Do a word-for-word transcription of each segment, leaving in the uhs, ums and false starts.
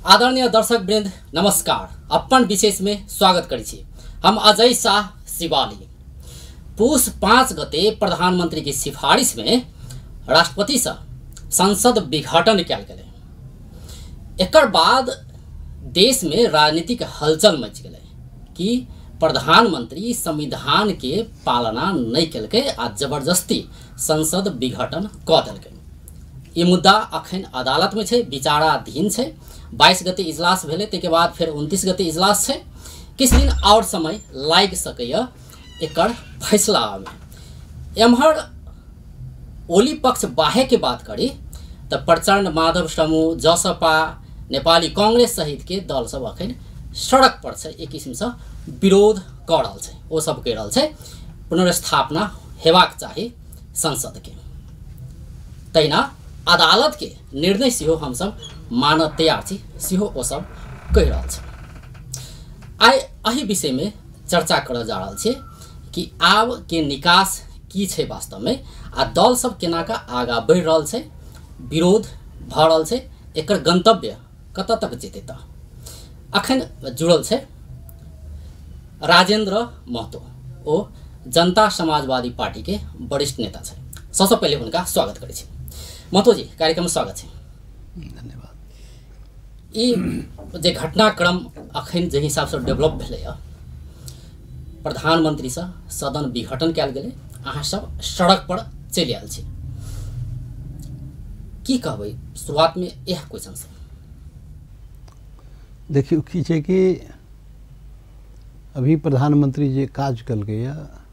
आदरणीय दर्शक वृंद नमस्कार। अपन विशेष में स्वागत करी छी। हम अजय शाह शिवाली। पुष पाँच गते प्रधानमंत्री की सिफारिश में राष्ट्रपति से संसद विघटन कल गए। एकर बाद देश में राजनीतिक हलचल मच गए कि प्रधानमंत्री संविधान के पालना नहीं कल आ जबरदस्ती संसद विघटन क दिलकै। ये मुद्दा अखन अदालत में है, विचाराधीन है। बाईस गते इजलास भेले, के बाद फिर उनतीस गते इजलास है। किस दिन और समय लाग सकैया एकर फैसला में। एम्हर ओली पक्ष बाहे के बात करी तो प्रचंड, माधव समूह, जसपा, नेपाली कांग्रेस सहित के दल सब अखन सड़क पर है, एक किस्म से विरोध कर रहा है। वो सब कह रहा है पुनर्स्थापना हेबाक चाही संसद के। तहिना अदालत के निर्णय सेहो हम सब मान तैयार छी, सेहो वो सब कह रहा है। आइ अही विषय में चर्चा कर जा रहा है कि आब के निकास की छे वास्तव में, आ दल सब केना का आगा बढ़ रहा है, विरोध भ रहा है, एकर गंतव्य कत तक जेते। त अखन जुड़ल है राजेंद्र महतो, ओ जनता समाजवादी पार्टी के वरिष्ठ नेता है। सबसे पहले उनका स्वागत करे छी। महतो जी, कार्यक्रम में स्वागत है। धन्यवाद। ये जे घटनाक्रम अखन जे हिसाब से डेवलप भेले, प्रधानमंत्री से सदन विघटन कल गए, अहाँ सब सड़क पर चलि आयल छी, की कहबै शुरुआत में यह क्वेश्चन से? देखियो की छै कि अभी प्रधानमंत्री जे काज कल गया,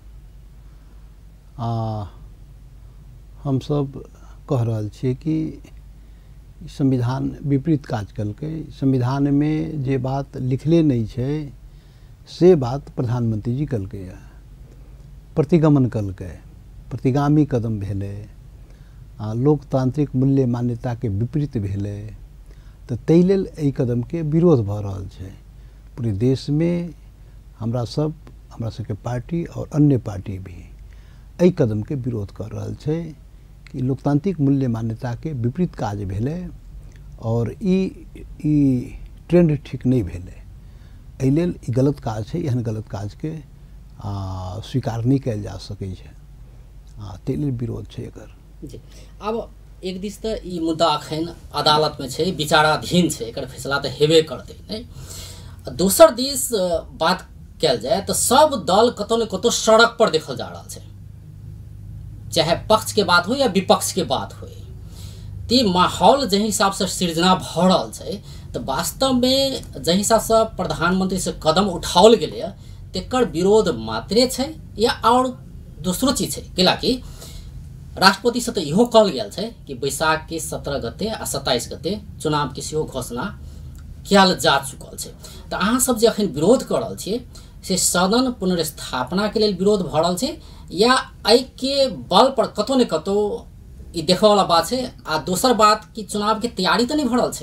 आ हम सब कह रहा छे कि संविधान विपरीत काज कल के। संविधान में जे बात लिखले नहीं छे से बात प्रधानमंत्री जी कल के, प्रतिगमन कल के, प्रतिगामी कदम भेले, लोकतांत्रिक मूल्य मान्यता के विपरीत भेले। तो तै लेल एहि कदम के विरोध भ रहल छे पूरे देश में। हमरा सब, हमरा सबके पार्टी और अन्य पार्टी भी एहि कदम के विरोध कर रहल छे कि लोकतांत्रिक मूल्य मान्यता के विपरीत काज भेले और ई ई ट्रेंड ठीक नहीं भेले। एहि लेल ई गलत काज है, एहन गलत काज के आ, स्वीकार नहीं कल जा सकै छै, ताहि लेल विरोध छै एकर। जी, अब एक दिस तो ई मुद्दा अखन अदालत में है, विचाराधीन है, एकर फैसला तो हेबे करते नहीं। दोसर दिस बात कल जाए तो सब दल कतौ न कतौ सड़क पर देखल जा रहा है, चाहे पक्ष के बात हो या विपक्ष के बात हो। ती माहौल जे हिसाब से सृजना भ रहल है, तो वास्तव में जे हिसाब से प्रधानमंत्री से कदम उठाओल गेले तेकर विरोध मात्रे है या और दूसरो चीज है? कैलाकि राष्ट्रपति से तो इहो कहल गेल है कि बैसाख के सत्रह गते आ सत्ताईस गते चुनाव के सेहो घोषणा कल जा चुकल है। तो अहाँ सब जे अखन विरोध कर रहा छे से सदन पुनर्स्थापना के लिए विरोध भ रहा है या आई के बल पर कतौ न कतौ ई देखे वाला बात है? आ दोसर बात कि चुनाव के तैयारी तो नहीं भ रहा है,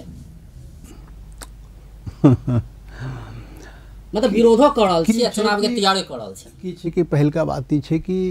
मतलब विरोधो कर रहा है या चुनाव के तैयारी कर रहा है? की छै कि पहल का बात ई छै कि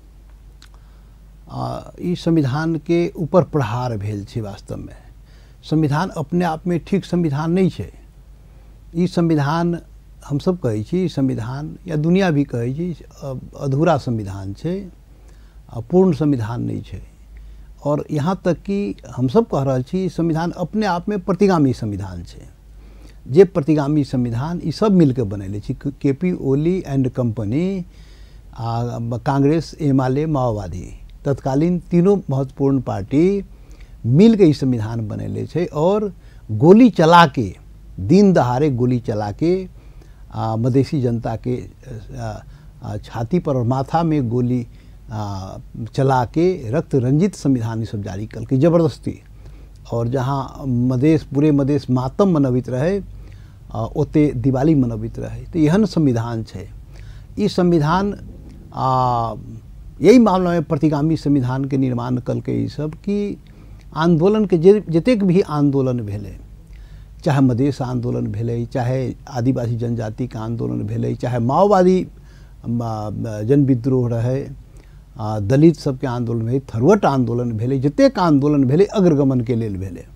आ, ई संविधान के ऊपर प्रहार भेल छै। वास्तव में संविधान अपने आप में ठीक संविधान नहीं छै। ई संविधान हम सब कहै छी, संविधान या दुनिया भी कहै छी अधूरा संविधान छै, पूर्ण संविधान नहीं छै। और यहाँ तक कि हम सब कह रहा छी संविधान अपने आप में प्रतिगामी संविधान छै। जे प्रतिगामी संविधान ई सब मिलकर बनैले छी, K P Oli and company, Congress, UML, माओवादी, तत्कालीन तीनों महत्वपूर्ण पार्टी मिलकर ई संविधान बनैले छै। और गोली चला के, दिन दहाड़े गोली चला के आ, मधेसी जनता के आ, आ, छाती पर और माथा में गोली आ, चला के रक्त रंजित संविधान सब जारी कल के जबरदस्ती। और जहाँ मधेश, पूरे मधेश मातम मनबित रहे, आ, ओते दिवाली मनबित रहे। तो एहन संविधान है। ई संविधान आ, यही मामला में प्रतिगामी संविधान के निर्माण कल के सब कि आंदोलन के जे जतेक भी आंदोलन भेले, चाहे मधेश आंदोलन भेले, चाहे आदिवासी जनजाति का आंदोलन भेले, चाहे माओवादी जन विद्रोह रहे, दलित सबके आंदोलन भेले, थरवट आंदोलन भेले, जतेक आंदोलन भेले अग्रगमन के लेल भेले।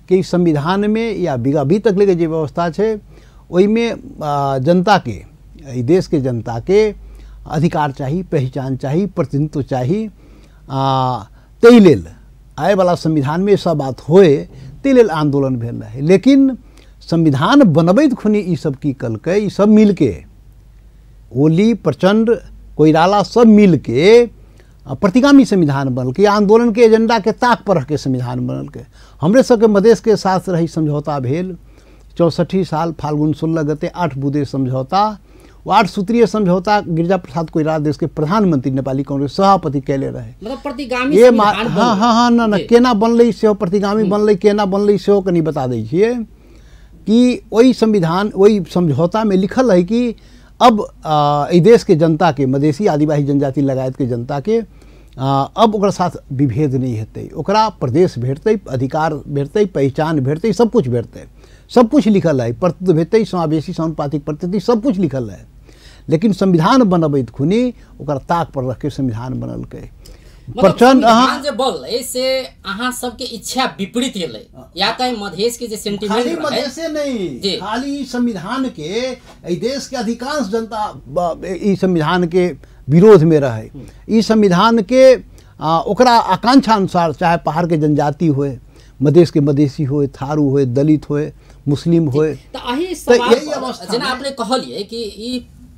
कि संविधान में या अभी तक लेके जो व्यवस्था है ओई में जनता के ई देश के जनता के अधिकार चाहिए, पहचान चाहिए, प्रतिनिधित्व चाहिए। ताहि लेल आए वाला संविधान में सब बात होए ताहि लेल आंदोलन भेल रहे। लेकिन संविधान बनबैत खुनी ई सब की कलकै, ई सब मिल के ओली, प्रचंड, कोइराला सब मिल के प्रतिगामी संविधान बनल के, आंदोलन के एजेंडा के ताक पर रख के संविधान बनल के। हमरे सबके मधेश के साथ रही समझौता भेल चौसठी साल फाल्गुन सोलह गते आठ बुधे समझौता। वो आठ सूत्रीय समझौता गिरिजा प्रसाद कोइराला देश के प्रधानमंत्री नेपाली कांग्रेस सभापति कैले रहे। मतलब प्रतिगामी ये हाँ हाँ हाँ ना ना केना बनलै सेहो प्रतिगामी बनलै, केना बनलै सेहो कनी बता दै छियै कि वही संविधान वही समझौता में लिखल है कि अब ई देश के जनता के, मधेसी आदिवासी जनजाति लगायत के जनता के आ, अब ओकरा साथ विभेद नहीं हेतै, ओकरा प्रदेश भेटतै, अधिकार भेटतै, पहचान भेटतै, सब कुछ भेटतै, सब कुछ लिखल है, प्रतित्व भेटतै, समावेशी समानुपातिक प्रतिनिधि सब कुछ लिखल है। लेकिन संविधान बनबैत खुनी ओकरा ताक पर रख के संविधान बनल के। प्रचंड अहाँ जे बोलले से अहाँ सबके इच्छा विपरीत एलै या कहीं मधेश के जे सेंटीमेंट खाली मधेशे नहीं, खाली संविधान के ई देश के अधिकांश जनता ई संविधान के विरोध में रहे। ई संविधान के आ, ओकरा आकांक्षा अनुसार चाहे पहाड़ के जनजाति होए, मधेश के मधेसी होए, थारू होए, दलित होए, मुस्लिम होए, तो यही सवाल जेना आपने कहलिए कि ई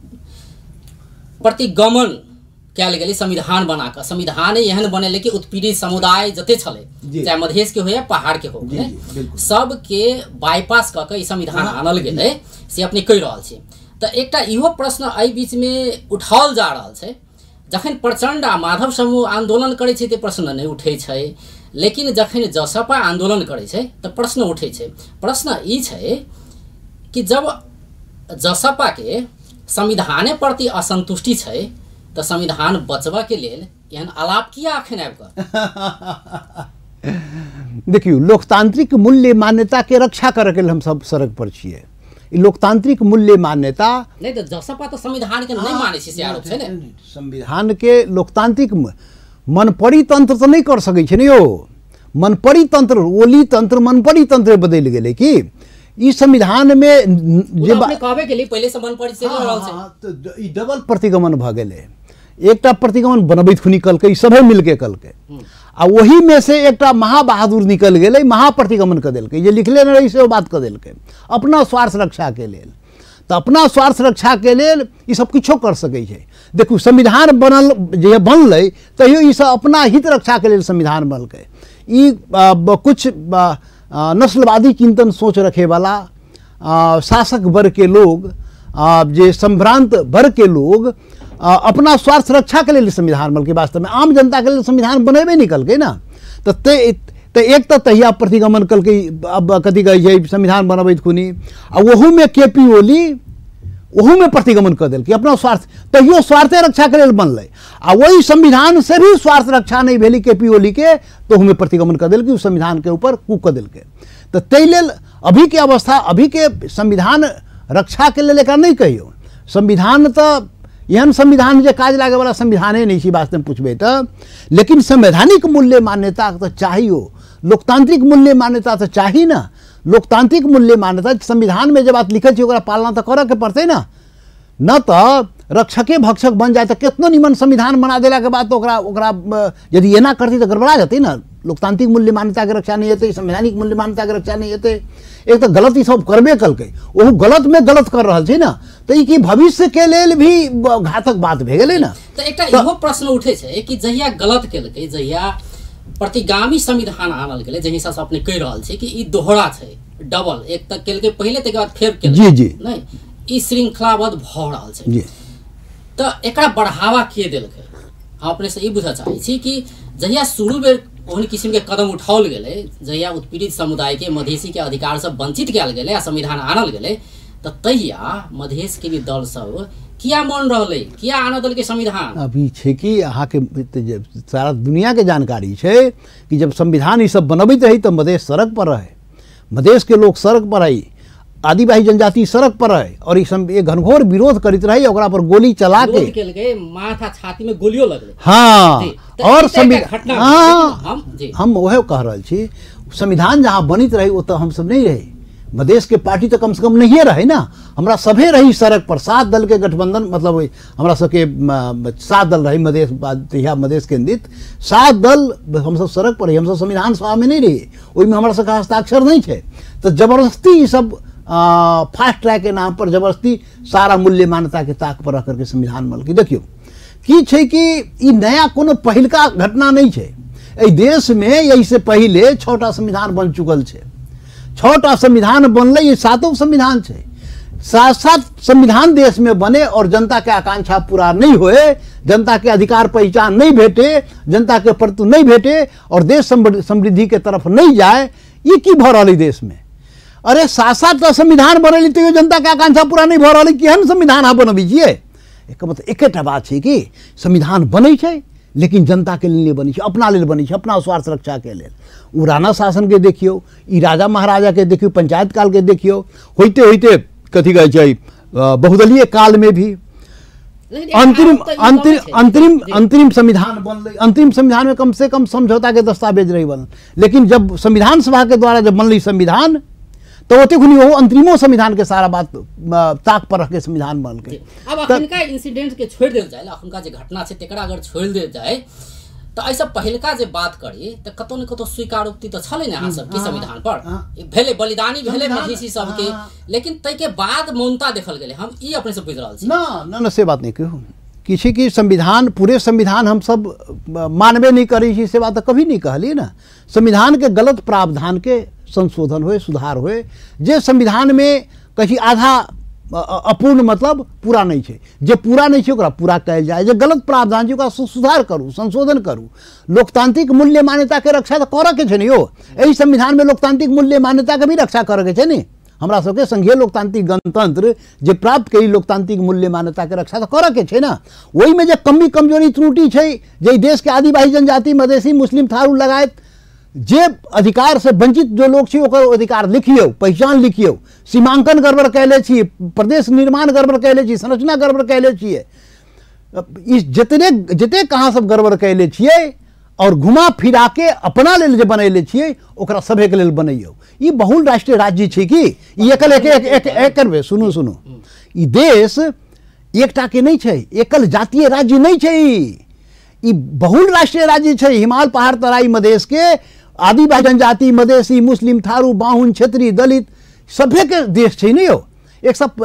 प्रतिगमन कयल गेलै संविधान बना कर। संविधान एहन बनेले कि उत्पीड़ित समुदाय जते छले, चाहे मधेश के हो या पहाड़ के हो, सबके बाईपास कऽ के ई संविधान आनल गेलै से अपने कहि रहल छी। तो एकटा इहो प्रश्न एहि बीच में उठाओल जा रहल छै, जखन प्रचंड आ माधव समूह आंदोलन करै छै तऽ प्रश्न नहीं उठै छै, लेकिन जखन जसपा आंदोलन करै छै तऽ प्रश्न उठै छै। प्रश्न ई छै कि जब जसपा के संविधाने प्रति असंतुष्टि छै तो संविधान बचवा के लेल एहन आलाप किया अखन आबि कऽ? देखियो, लोकतांत्रिक मूल्य मान्यता के रक्षा करे के हम सब सड़क पर छिए। ई लोकतांत्रिक मूल्य मान्यता नहीं तो जसपा तो संविधान के नहीं माने छै से आरोप छै ने। संविधान के लोकतांत्रिक मनपरी तंत्र तो नहीं कर सकै छै ने यो। मनपरी तंत्र, ओली तंत्र, मनपरी तंत्र बदल गेलै कि ई संविधान में जे अपने कहबे के लिए पहले से मनपरी से रहल छै। हां तो ई डबल प्रतिगमन भ गेलै। एकटा प्रतिगमन बनबैत खुनी कलकै, सभे मिलके कलकै, आ वही में से एकटा महाबहादुर निकल गेलै, महाप्रतिगमन कर देलकै, जे लिखले न रही से बात कर देलकै अपना स्वार्थ रक्षा के लेल। तो अपना स्वार्थ रक्षा के लेल ई सब किछो कर सकै छै। देखू, संविधान बनल जे बनलै तैयो ई सब अपना हित रक्षा के लेल संविधान बनलकै। ई कुछ आ, नस्लवादी चिंतन सोच रखे वाला आ, शासक वर्ग के लोग, आ, जे संभ्रांत वर्ग के लोग आ, अपना स्वार्थ रक्षा के लिए संविधान बनल के। वास्तव में आम जनता के लिए संविधान बनेबे निकल के ना। तो ते, ते एक तो तहिया प्रतिगमन कल के, अब कथी कहे छै संविधान बनबैत खुनी, आ वहू में के पी ओली वहू में प्रतिगमन कर दिल कि अपना स्वार्थ, तहियो स्वार्थे रक्षा के लिए बनल, आ वही संविधान से भी स्वार्थ रक्षा नहीं भेली के पी ओली के, तो हमें प्रतिगमन कर दिल कि उस संविधान के ऊपर कू कर दिल के। तो ताहि लेल अभी के अवस्था, अभी के संविधान रक्षा के लिए एकरा नहीं कहियो। संविधान तो एहन संविधान जे काज लागे वाला संविधाने नहीं छै वास्तव में पूछबे तो। लेकिन संवैधानिक मूल्य मान्यता तो चाहिए, लोकतांत्रिक मूल्य मान्यता तो चाहिए ना। लोकतांत्रिक मूल्य मान्यता संविधान में जब बात लिखल छै ओकरा पालना तो करे के पड़ते ना। न तो रक्षके भक्षक बन जाए तो कितनो निमन संविधान बना देला के बाद तो ओकरा ओकरा यदि एना करती तो गड़बड़ा जाती ना। लोकतांत्रिक मूल्य मान्यता के रक्षा नहीं हेतै, संवैधानिक मूल्य मान्यता के रक्षा नहीं हेतै। एक तो गलत ई सब करबे कलकै, ओहू गलत में गलत कर रहल छै ना, तो ई की भविष्य के लेल भी घातक बात भे गेलै ना। तो एकटा इहो प्रश्न उठे छै कि जहिया गलत केलकै, जहिया प्रतिगामी संविधान आनल गेलै, जहि हिसाब से अपने कहि रहल छै कि ई दोहरा छै, डबल, एक तक केलकै पहले तक बाद फेर केलकै। जी जी नहीं, ई श्रृंखलाबद्ध भ रहल छै जी। तो एकरा बढ़ावा के देलकै? हम अपने से ई बुझा चाहै छी कि जहिया शुरू बेर ओहन किस्म के कदम उठाओल गेलै, जहिया उत्पीड़ित समुदाय के, मधेसी के अधिकार से वंचित कयल गेलै आ संविधान आनल गेलै, तो तहिया मधेश के भी दल सब किया मन रहलै, किया आनल दल के संविधान? अभी छै कि अहाँ के सारा दुनिया के जानकारी छै कि जब संविधान ई सब बनबैत रही तो मधेश सड़क पर रहे, मधेश के लोग सड़क पर रही, आदिवासी जनजाति सड़क पर रहे, और ये घनघोर विरोध करित रही, ओकरा पर गोली चला के माथा छाती में गोलियों लगले। हाँ, और संविधान, हाँ, हम हम वह कह रहल छी, संविधान जहाँ बनित रही वो तो हम सब नहीं रहे, मधेश के पार्टी तो कम से कम नहीं रहे ना, हमरा सभे रही सड़क पर, सात दल के गठबंधन, मतलब हमरा सबके सात दल रही मधेश तहिया मधेश केंद्रित सात दल हम सब सड़क पर रही, हम सब संविधान सभा में नहीं रही, ओहिमे हमरा सबके हस्ताक्षर नहीं है। तो जबरदस्ती ई सब फास्ट ट्रैक के नाम पर जबरदस्ती सारा मूल्य मान्यता के ताक पर रख करके संविधान बनल। देखियो की छै कि ई नया कोनो पहिलका घटना नहीं है, एहि देश में यही से पहले छटा संविधान बन चुकल है, छटा संविधान बनल, ये सातों संविधान है, सात सात संविधान देश में बने और जनता के आकांक्षा पूरा नहीं होए, जनता के अधिकार पहचान नहीं भेटे, जनता के प्रति नहीं भेटे और देश समृद्धि के तरफ नहीं जाए, ये की भ रही देश में। अरे सात सात संविधान बनल तो जनता के आकांक्षा पूरा नहीं भ रही, केहन संविधान अहाँ बनबी छियै? एक मतलब एकेटा बात है कि संविधान बनै छै लेकिन जनता के लिए नहीं बनी, अपना लेल बनी, अपना स्वार्थ रक्षा के लिए। उ राणा शासन के देखियो, ई राजा महाराजा के देखियो, पंचायत काल के देखियो, होते होते कथी कहै छै बहुदलीय काल में भी अंतरिम अंतरिम अंतरिम अंतरिम संविधान बनल, अंतरिम संविधान में कम से कम समझौता के दस्तावेज रही बनल, लेकिन जब संविधान सभा के द्वारा जब बनल संविधान तो ओते खुनी वो अंतरिमो संविधान के सारा बात ताक पर रख के संविधान बन के। अब अखनका इंसिडेंट के छोड़ देल जाए, अखनका जे घटना छै तेकरा अगर छोड़ देल जाए तो ऐसा पहिलका जे बात करी तो कतौ न कतौ स्वीकारोक्ति तो छले ना अहाँ सब के संविधान पर भेले, बलिदानी भेले मधेसी सबके, लेकिन तै के बाद मौनता देखल गेले। हम ई अपने से बुझ रहल छी ना ना ना से बात नहीं कहू, किसी की संविधान पूरे संविधान हम सब मानबे नहीं करी छी, से बात तो कभी नहीं कहली ना। संविधान के गलत प्रावधान के संशोधन होए, सुधार होए, जे संविधान में कहीं आधा अपूर्ण मतलब पूरा नहीं है, जे पूरा नहीं है ओकरा पूरा कयल जाए, जे गलत प्रावधान छै ओकरा सुधार करू, संशोधन करू। लोकतांत्रिक मूल्य मान्यता के रक्षा तो करऽ के छै ने यो, एहि संविधान में लोकतांत्रिक मूल्य मान्यता के भी रक्षा करऽ के छै ने। हमरा सबके संघीय लोकतांत्रिक गणतंत्र जे प्राप्त कई लोकतांत्रिक मूल्य मान्यता के रक्षा तो करऽ के छै ना। ओहि में जे कमी कमजोरी त्रुटि छै, जे देश के आदिवासी जनजाति, मधेसी, मुस्लिम, थारू लगायत जे अधिकार से वंचित जो लोग छी ओकर अधिकार लिखियो, पहचान लिखियो, सीमांकन गड़बड़ कैले छी, प्रदेश निर्माण गड़बड़ कैले छी, संरचना गड़बड़ कैले छियै, इस जितने जते कहाँ सब गड़बड़ कैले छियै और घुमा फिरा के अपना लेल जे बनैले छियै ओकरा सभे के लेल बनैयो। ई बहुल राष्ट्रीय राज्य छै कि ई एकल एक एक एक एक करबे। सुनू सुनू, ई देश एकटा के नहीं छै, एकल जातीय राज्य नहीं छै, ई बहुल राष्ट्रीय राज्य छै। हिमाल, पहाड़, तराई, मधेश के आदिवासी जनजाति, मधेसी, मुस्लिम, थारू, बाहुन, क्षेत्री, दलित सभे के देश छै नहीं हो। एक सब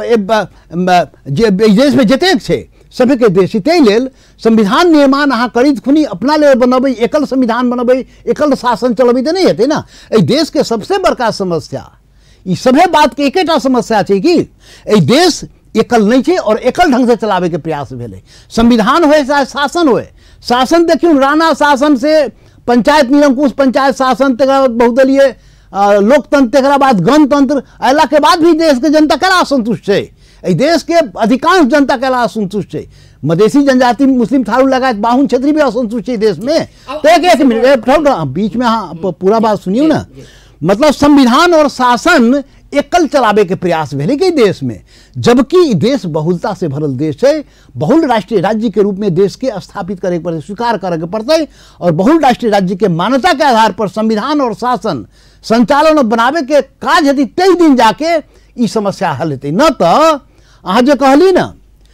जे देश में जतेक छै सभे के देश, ताहि लेल संविधान निर्माण अहाँ करीत खुनी अपना लेल बनबै, एकल संविधान बनबै, एकल शासन चलबै तो नहीं हेतै ना। एहि देश के सबसे बड़का समस्या ई सभे बात के एकेटा समस्या छै कि एहि देश एकल नहीं छै और एकल ढंग से चलावे के प्रयास भेलै। संविधान होए चाहे शासन होए, शासन देखियो राणा शासन से पंचायत निरंकुश पंचायत शासन, तक बहुदलीय लोकतंत्र, तक बाद गणतंत्र अयला के बाद भी देश के जनता केना असंतुष्ट है? एहि देश के अधिकांश जनता केना असंतुष्ट है? मधेसी जनजाति, मुस्लिम, थारू लगायत बाहुन, क्षेत्री भी असंतुष्ट है देश में। तो एक एक मिनट बीच में हाँ पूरा बात सुनियो ना। मतलब संविधान और शासन एकल चलावे के प्रयास भेले कि देश में, जबकि देश बहुलता से भरल देश है। बहुल राष्ट्रीय राज्य के रूप में देश के स्थापित करे पड़ते, स्वीकार करे के पड़ते और बहुल राष्ट्रीय राज्य के मान्यता के आधार पर संविधान और शासन संचालन और बनावे के काज हेतै, तई दिन जाके ई समस्या हल हेतै। न तो अहाँ जे कहली ना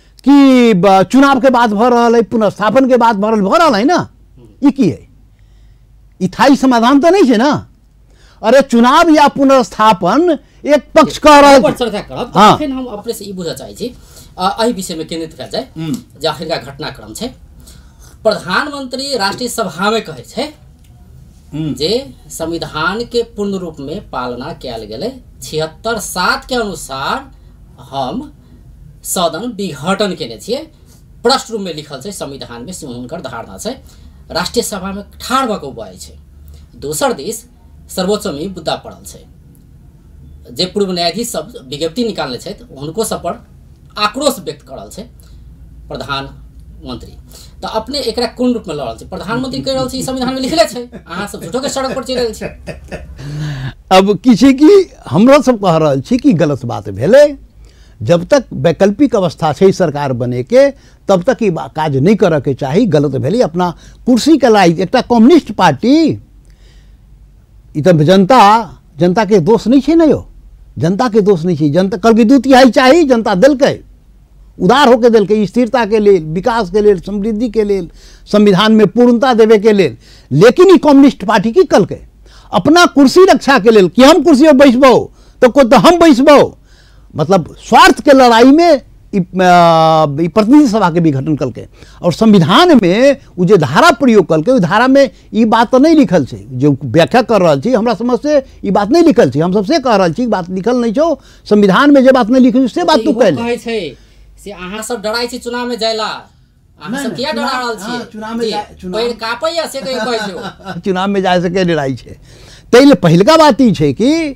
कि चुनाव के बाद भ रहल है, पुनर्स्थापन के बाद भरल भ रहल है ना, ई की है? ई थाई समाधान तो नहीं है ना। अरे चुनाव या पुनर्स्थापन एक पक्ष कह रहा है। चर्चा करब हाँ। फिर हम अपने से ई बुझा चाहै छी एहि विषय में केंद्रित भए जाए जे आखिर का घटनाक्रम छै। प्रधानमंत्री राष्ट्रीय सभा में कहे छै जे संविधान के पूर्ण रूप में पालना कयल गेलै, छिहत्तर सात के अनुसार हम सदन विघटन केने छियै, प्रश्न रूप में लिखल छै संविधान में, हुनकर धारणा छै। राष्ट्रीय सभा में ठाड़ भऽ कऽ बुआइ छै। दोसर दिस सर्वोच्च में मुद्दा पड़ल छै, जे पूर्व न्यायाधीश सब विज्ञप्ति निकालने छै हुनको सब पर आक्रोश व्यक्त करल छै प्रधानमंत्री। तो अपने एकरा कोन रूप में लड़ल छै? प्रधानमंत्री कह रहल छै संविधान में लिखले छै, अहाँ सब झूठो के सड़क पर चल रहल छै। अब किसी की हमरा सब कह रहल छी कि गलत बात भेले। जब तक वैकल्पिक अवस्था छै सरकार बने के तब तक ई काज नहीं करे के चाही। गलत भेले, अपना कुर्सी के लड़ाई। एकटा कम्युनिस्ट पार्टी ई तो जनता जनता के दोष नहीं है ना यो, जनता के दोष नहीं है। जनता कल की दू तिहाई चाहिए, जनता दिलकै, उदार होकर दिलकै, स्थिरता के लिए, विकास के लिए, समृद्धि के लिए, संविधान में पूर्णता देवे के लिए। लेकिन ई कम्युनिस्ट पार्टी की कल के अपना कुर्सी रक्षा के लिए कि हम कुर्सी पर बैसबो तो को तो हम बैसबो, मतलब स्वार्थ के लड़ाई में प्रतिनिधि सभा के भी गठन कल के। और संविधान में वो जो धारा प्रयोग कल के, धारा में ये बात तो नहीं लिखल है, जो व्याख्या कर रहा छी हमरा समझ से ये बात नहीं लिखल है। हम सबसे कह रहा छी बात लिखल नहीं छो, संविधान में जो बात नहीं लिखल उससे बात तू कह से अहाँ सब डराई छी चुनाव में जायला, अहाँ सब किया डरा रहल छी चुनाव में पैर कापैया से कहियो कहै छौ चुनाव में जाय से के डराई छै। तैले पहिलका बात ई छै कि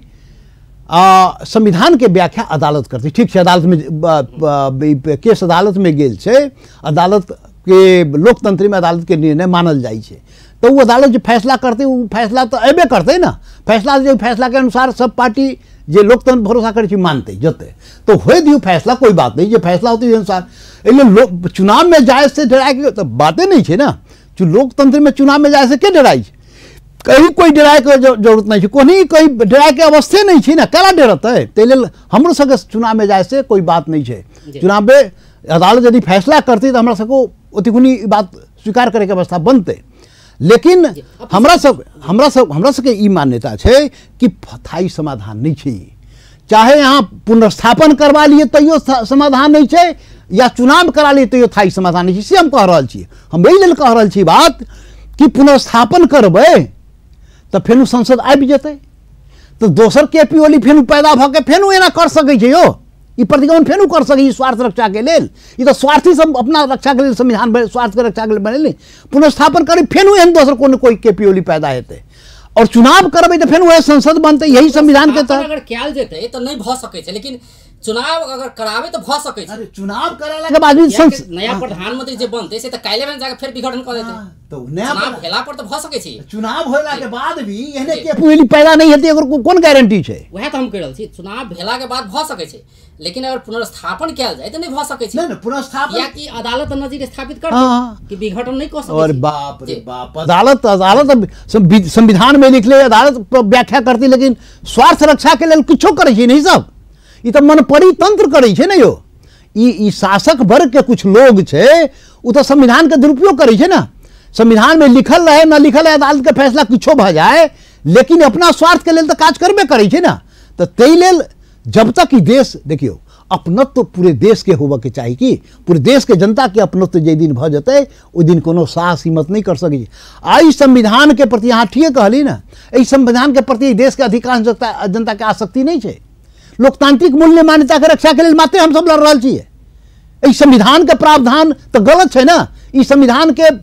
आ, संविधान के व्याख्या अदालत करती, ठीक है, अदालत में ब, ब, केस अदालत में गेल छै, अदालत के लोकतंत्र में अदालत के निर्णय मानल जाइ छै, तो वो अदालत जो फैसला करते वो फैसला तो अबे करते ना, फैसला जो फैसला के अनुसार सब पार्टी जे लोकतंत्र भरोसा करे छी मानते जते, तो हो दियो फैसला, कोई बात नहीं, जो फैसला होती है अनुसार। लोग चुनाव में जाए से डराए के तो बातें नहीं है ना, जो लोकतंत्र में चुनाव में जाए से क्या डराई, कहीं कोई डराए के जरूरत नहीं है, कोई कोई डराए के अवस्थे नहीं है ना, कला डरत है। तेल हमरो सबके चुनाव में जाए से कोई बात नहीं है, चुनाव में अदालत यदि फैसला करती तो हमरा सबको ओतिकुनी बात स्वीकार करे के अवस्था बनते। लेकिन हमरा सब हमरा सब हमरा सबके ई मान्यता है कि स्थायी समाधान नहीं है, चाहे यहाँ पुनर्स्थापन करवा लिए तैयो समाधान नहीं है, या चुनाव करा लिए तैयो स्थायी समाधान नहीं है, से हम कह रहा छी। हम यही लेल कह रहा छी बात कि पुनर्स्थापन करबै तो फेनु संसद आबि जेतै, तो दोसर के पी ओली फेनु पैदा भऽ के फेनु एना कर सकै छै यो, ई प्रतिगमन फेनु कर सकै, स्वार्थ रक्षा के लेल, ई तो स्वार्थी सब अपना रक्षा के लेल संविधान स्वार्थ के रक्षा के लेल बनेले, पुनर्स्थापन करी फेनु एहन दोसर कोनो कोई के पी ओली पैदा हेतै, और चुनाव करबै तो फेनु वह संसद बनतै, यही संविधान के तहत अगर कयल जेतै तो नहीं भऽ सकै छै, लेकिन चुनाव अगर करावे तो भऽ सकै छै। अरे चुनाव कराला के बाद भी नया प्रधानमंत्री जे बनतै से तो काल्हि में जाके फिर विघटन कर देतै, तो नया चुनाव भेला पर तो भऽ सकै छै, चुनाव होला के बाद भी एहने के पी पैदा नहीं हेतै, एकर कोन गारंटी छै? वह तो हम कह रहल छी, चुनाव भेला के बाद भऽ सकै छै, लेकिन अगर पुनर्स्थापन कयल जाय तो नहीं भऽ सकै छै। नहीं पुनर्स्थापन या कि अदालत नजीर स्थापित कर दे कि विघटन नहीं कर सकै। और बाप रे बाप, अदालत अदालत संविधान में लिखले, अदालत व्याख्या करती, लेकिन स्वार्थ रक्षा के लेल किछो करै छै नहीं सब, ई तो मन परी तंत्र करे छे ना यो, ई ई शासक वर्ग के कुछ लोग छे उ तो संविधान के दुरुपयोग करे छे ना, संविधान में लिखल रहे ना लिखल है, अदालत के फैसला किछो भ जाए, लेकिन अपना स्वार्थ के लेल तो काज करबे करे छे ना। तो तै लेल जब तक ई देश देखियो अपनत्व तो पूरे देश के होबे के चाहिए, कि पूरे देश के जनता के अपनत्व तो जे दिन भ जते ओ दिन कोनो साहस हिम्मत नहीं कर सकै। आई संविधान के प्रति अहाँ ठीक कहली ना, एहि संविधान के प्रति देश के अधिकांश जनता जनता के आसक्ति नहीं छे, लोकतांत्रिक मूल्य मान्यता के रक्षा के लिए मात्र हम सब लड़ रहा छिए। इस संविधान के प्रावधान तो गलत है ना, इस संविधान के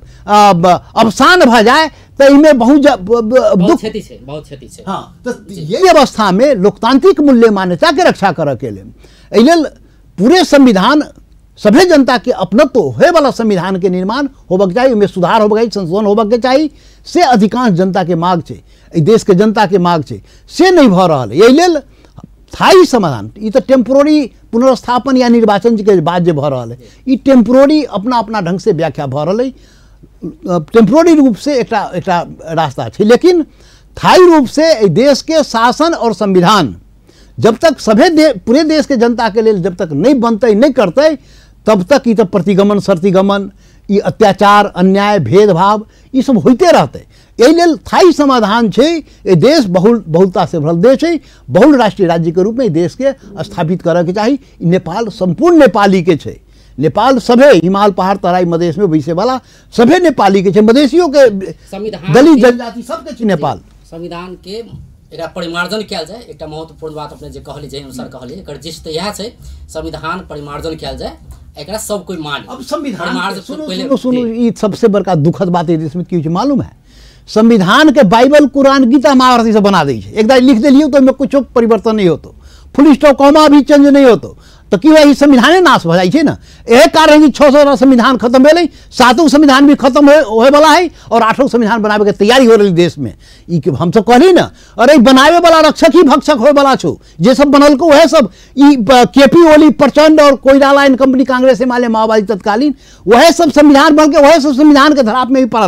अवसान भ जाए तो इनमें बहुत दुख क्षति है, बहुत क्षति है। हाँ, तो यही अवस्था में लोकतांत्रिक मूल्य मान्यता के रक्षा करे के लिए एहिलेल पूरे संविधान सभे जनता के अपनत्व होए वाला संविधान के निर्माण होबक चाहिए, में सुधार होबक चाहिए, संशोधन होबक के चाहिए, से अधिकांश जनता के मांग है, देश के जनता के मांग है, से नहीं भ रहा है। यही लेल स्थायी समाधान ये तो टेम्पोररी पुनर्स्थापन या निर्वाचन के बाद जो भ रहा है, ये टेम्पोररी अपना अपना ढंग से व्याख्या भ रहा है, टेम्पोररी रूप से एक रास्ता है, लेकिन स्थायी रूप से देश के शासन और संविधान जब तक सभे दे, पूरे देश के जनता के लिए जब तक नहीं बनते नहीं करते, तब तक ये तो प्रतिगमन शर्तिगमन, ये अत्याचार अन्याय भेदभाव ये सब होते रहते। यही लेल स्थायी समाधान है, ये देश बहुल बहुलता से भरल देश है, बहुल राष्ट्रीय राज्य के रूप में देश के स्थापित करे के चाहिए। नेपाल संपूर्ण नेपाली के छे, नेपाल सभे हिमाल पहाड़ तराई मधेश में बैसे वाला सभे नेपाली के छे, मधेसियों के दलित जनजाति सबके छे नेपाल। संविधान के एक परिमार्जन किया जाए, एक महत्वपूर्ण बात अपने जे कहली जे अनुसार कहली, एक जिस तो यह है संविधान परिमार्जन किया जाए, एक सब कोई मान। अब संविधान सुनो सुनो सुनो ये सबसे बड़का दुखद बात है इसमें की मालूम है, संविधान के बाइबल कुरान गीता महाभारत से बना दी है, एक बार लिख दिलियो तो में कुछ परिवर्तन नहीं होतो, फुल स्टॉप कॉमा भी चेंज नहीं होतो, तो कि वही संविधान नाश हो जाए ना। यह कारण कि छः सौ संविधान खत्म भेल, सातों संविधान भी खत्म होए वाला है, और आठों संविधान बनावे के तैयारी हो रही देश में। ई हम सब कहली ना, अरे बनावे वाला रक्षक ही भक्षक होए वाला छो, जे सब बनल को वह सब ई केपी ओली प्रचंड और कोयला एंड कंपनी कांग्रेस हिमालय माओवादी तत्कालीन वह सब संविधान बन के वह सब संविधान के धराप में भी पड़ल के,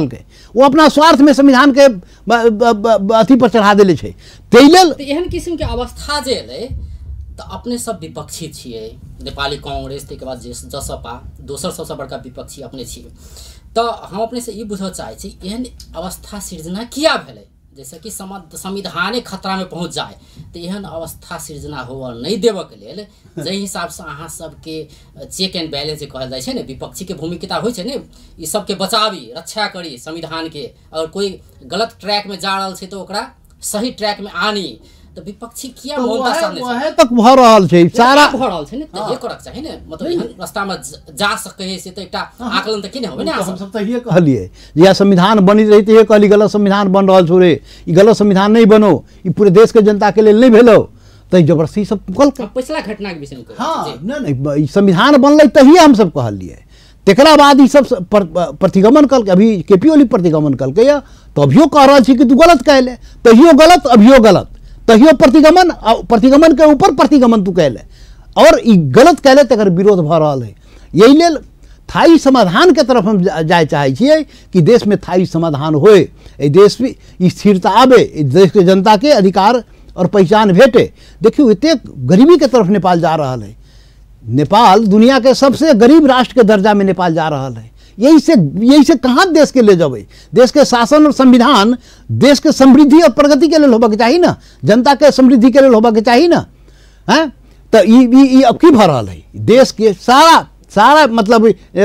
वो अपना स्वार्थ में संविधान के अथी पर चढ़ा देले छै। ताहि लेल एहन किस्म के अवस्था जे एलै तो अपने सब विपक्षी छियै, नेपाली कांग्रेस के बाद जसपा दोसर सबसे बड़का विपक्षी अपने छियै। तो हम अपने से ई बुझऽ चाहै छी एहन अवस्था सृजना किया भेलै, जैसे कि संविधाने खतरा में पहुँच जाए तो एहन अवस्था सृजना होवऽ नहीं देवऽ के लेल जै हिसाब से अहाँ सबके चेक एंड बैलेंस जे कहल जाइ छै ने, विपक्षी के भूमिका होइ छै ने, ई सबके बचावी रक्षा करी संविधान के, और कोई गलत ट्रैक में जा रहल छै तो ओकरा सही ट्रैक में आनी, तो विपक्षी किया मौनता सामने वहे तक भ रहल छै सारा भ रहल छै ने, त ये करक चाही ने, मतलब एहन रास्ता में जा सकै से तो एकटा आकलन त किने होबे ने। हम सब त ये कहलिए जे संविधान बनी रही त ये कहली गलत संविधान बन रहल छौ रे, ई गलत संविधान नहीं बनो, ई पूरे देश के जनता के लेल नहीं भेलो, त जबरदस्ती सब कल पिछला घटना के विषय में हां नहीं नहीं संविधान बनलै तहिए हम सब कहलिए, तेकरा बाद ई सब प्रतिगमन कल अभी केपी ओली प्रतिगमन कल के तो अभियो कह रहल छी कि तू गलत कहले, तहियो गलत अभियो गलत, तहियो प्रतिगमन प्रतिगमन के ऊपर प्रतिगमन तू कहले, और ई गलत कहले तकर विरोध भ रहल है। यही लेल थाई समाधान के तरफ हम जाय चाहे छियै कि देश में थाई समाधान होए, ए देश में स्थिरता आवे, देश के जनता के अधिकार और पहचान भेटे। देखियो इतने गरीबी के तरफ नेपाल जा रहा है, नेपाल दुनिया के सबसे गरीब राष्ट्र के दर्जा में नेपाल जा रहा है। यही से यही से कहाँ देश के ले जाबे, देश के शासन और संविधान देश के समृद्धि और प्रगति के लिए होबा चाहिए ना, जनता के समृद्धि के लिए होबा चाहिए ना, हैं तो ई अब की भ रहा है देश के सारा सारा मतलब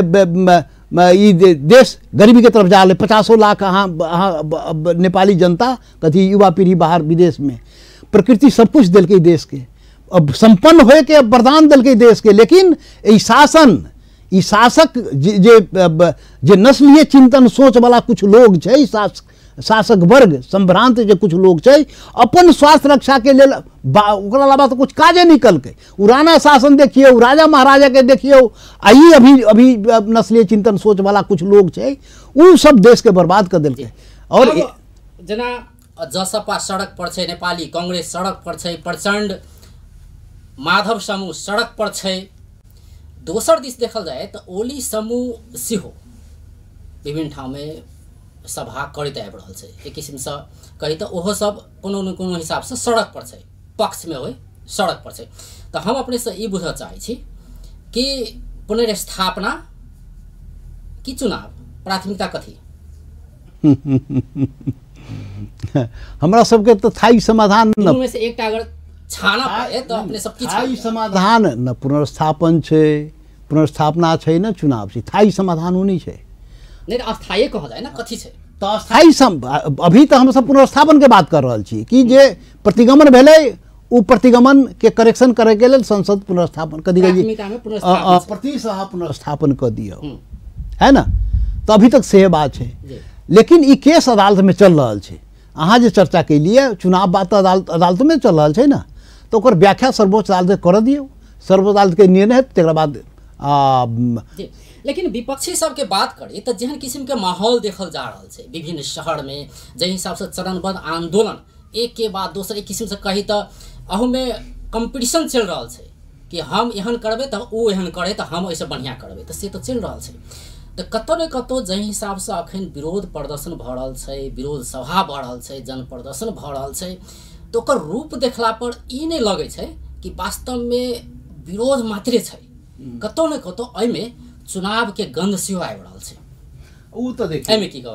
ई देश गरीबी के तरफ जा रहा है। पचासों लाख अहाँ नेपाली जनता कथी युवा पीढ़ी बाहर विदेश में, प्रकृति सब कुछ दिल के देश के, अब संपन्न होए के वरदान दिल के देश के, लेकिन ई शासन ई शासक जे जे नस्लीय चिंतन सोच वाला कुछ लोग छै, शासक वर्ग संभ्रांत जे कुछ लोग छै, अपन स्वास्थ्य रक्षा के लेल ओकरा अलावा तो कुछ काजे निकल के, पुराना शासन देखिए, राजा महाराजा के देखिए, आई अभी अभी नस्लीय चिंतन सोच वाला कुछ लोग छै, उ सब देश के बर्बाद कर देलके। और जना जसपा सड़क पर छै, नेपाली कांग्रेस सड़क पर छै, प्रचंड माधव समूह सड़क पर छै, दोसर दिस देखल जाए तो ओली समूह सेहो विभिन्न ठाव में सभा करते आबि रहल छै, एक किस्म से कही तो ओहो सब कोनो न कोनो हिसाब से सड़क पर छै, पक्ष में होय सड़क पर छै। तो हम अपने से ई बुझऽ चाहै छी कि पुनर्स्थापना की चुनाव प्राथमिकता कथी? हमरा सबके तो थाई समाधान न में से एकटा अगर छाना पड़े तो अपने सब की थाई समाधान न पुनर्स्थापन छै, पुनर्स्थापना छै, न चुनाव छै, थाई समाधान नहीं छै। नहीं अस्थायी कहा जाए ना, कथी छै तो अस्थायी सम अभी तो हम सब पुनर्स्थापन के बात कर रहल छी कि जे प्रतिगमन भेलै उ प्रतिगमन के करेक्शन करे के लेल संसद पुनर्स्थापन कर दिए, प्रतिसह पुनर्स्थापन कर दियो, है ना। तो अभी तक से बात छै, लेकिन ई केस अदालत में चल रहा है। अहाँ जे चर्चा के लिए चुनाव बात अदालत अदालत में चल रहा है ना, तो ओकर व्याख्या सर्वोच्च अदालत कर दियो, सर्वोच्च अदालत के निर्णय तकर बाद आ, लेकिन विपक्षी सब के बात करी तो जेहन किस्म के माहौल देखल जा रहा है विभिन्न शहर में, जे हिसाब से चरणबद्ध आंदोलन एक के बाद दोसर एक किस्म से कही तो अहू में कंपटीशन चल रहा है कि हम एहन करबे तो वो एहन करे तो हम ऐसे बढ़िया करबे, तो से तो चल रहा है। तो कतौ न कतौ जे हिसाब से अखन विरोध प्रदर्शन भ रहल छै, विरोध सभा भ रहल छै, जन प्रदर्शन भ रहल छै, तो ओकर रूप देखला पर ई नहीं लगे छै कि वास्तव में विरोध मात्रे छै, कतौ न कतौ एमे चुनाव के गंध सेहो आबि रहल छै। उ तो देखिए एमे की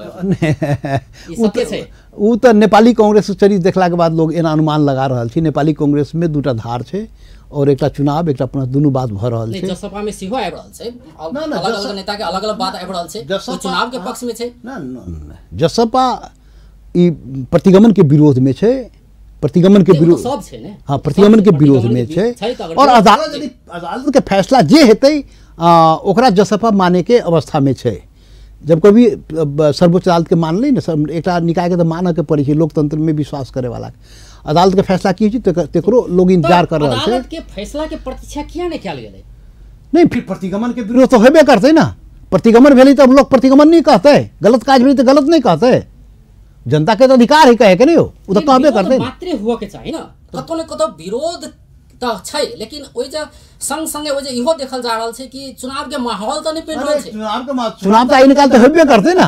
कहबै ई सत्य छै, उ तो नेपाली कांग्रेस चरित्र देखला के बाद लोग एना अनुमान लगा रहल छी नेपाली कांग्रेस में दूटा धार छै और एकटा चुनाव एकटा अपना दुनू बात भ रहल छै। जसपा में सेहो आबि रहल छै, अलग अलग नेता के अलग अलग बात आबि रहल छै, ओ चुनाव के पक्ष में छै ना ना जसपा ई प्रतिगमन के विरोध में छै, प्रतिगमन के विरोध सब छै ने, हां प्रतिगमन के विरोध में छै, और अदालत यदि अदालत के फैसला जे हेतै ओकरा जसपा माने के अवस्था में छै। जब कभी सर्वोच्च अदालत के मान ली ना, एक निकाय के तो मानऽ के पड़ी छै, लोकतंत्र में विश्वास करे वाला अदालत के फैसला की तेकरो लोग इंतजार कर रहा है। अदालत के फैसला के प्रतीक्षा किया नहीं कयल गेलै? नहीं फिर प्रतिगमन के विरोध तो हेबे करते ना, प्रतिगमन भेलै तो लोग प्रतिगमन नहीं कहते, गलत काज भेलै तो गलत नहीं कहते, जनता के तो अधिकार है कहे के नहीं हो, उ तो कहबे करते मात्रे हुआ के चाहिए ना, कतौ न कतौ विरोध तो छै, लेकिन ओइ जे संग संगे ओइ जे इहो देखल जा रहल छै कि चुनाव के माहौल तो नहीं बन रहल छै, चुनाव के चुनाव तो आई निकाल तो हेबे करते ना,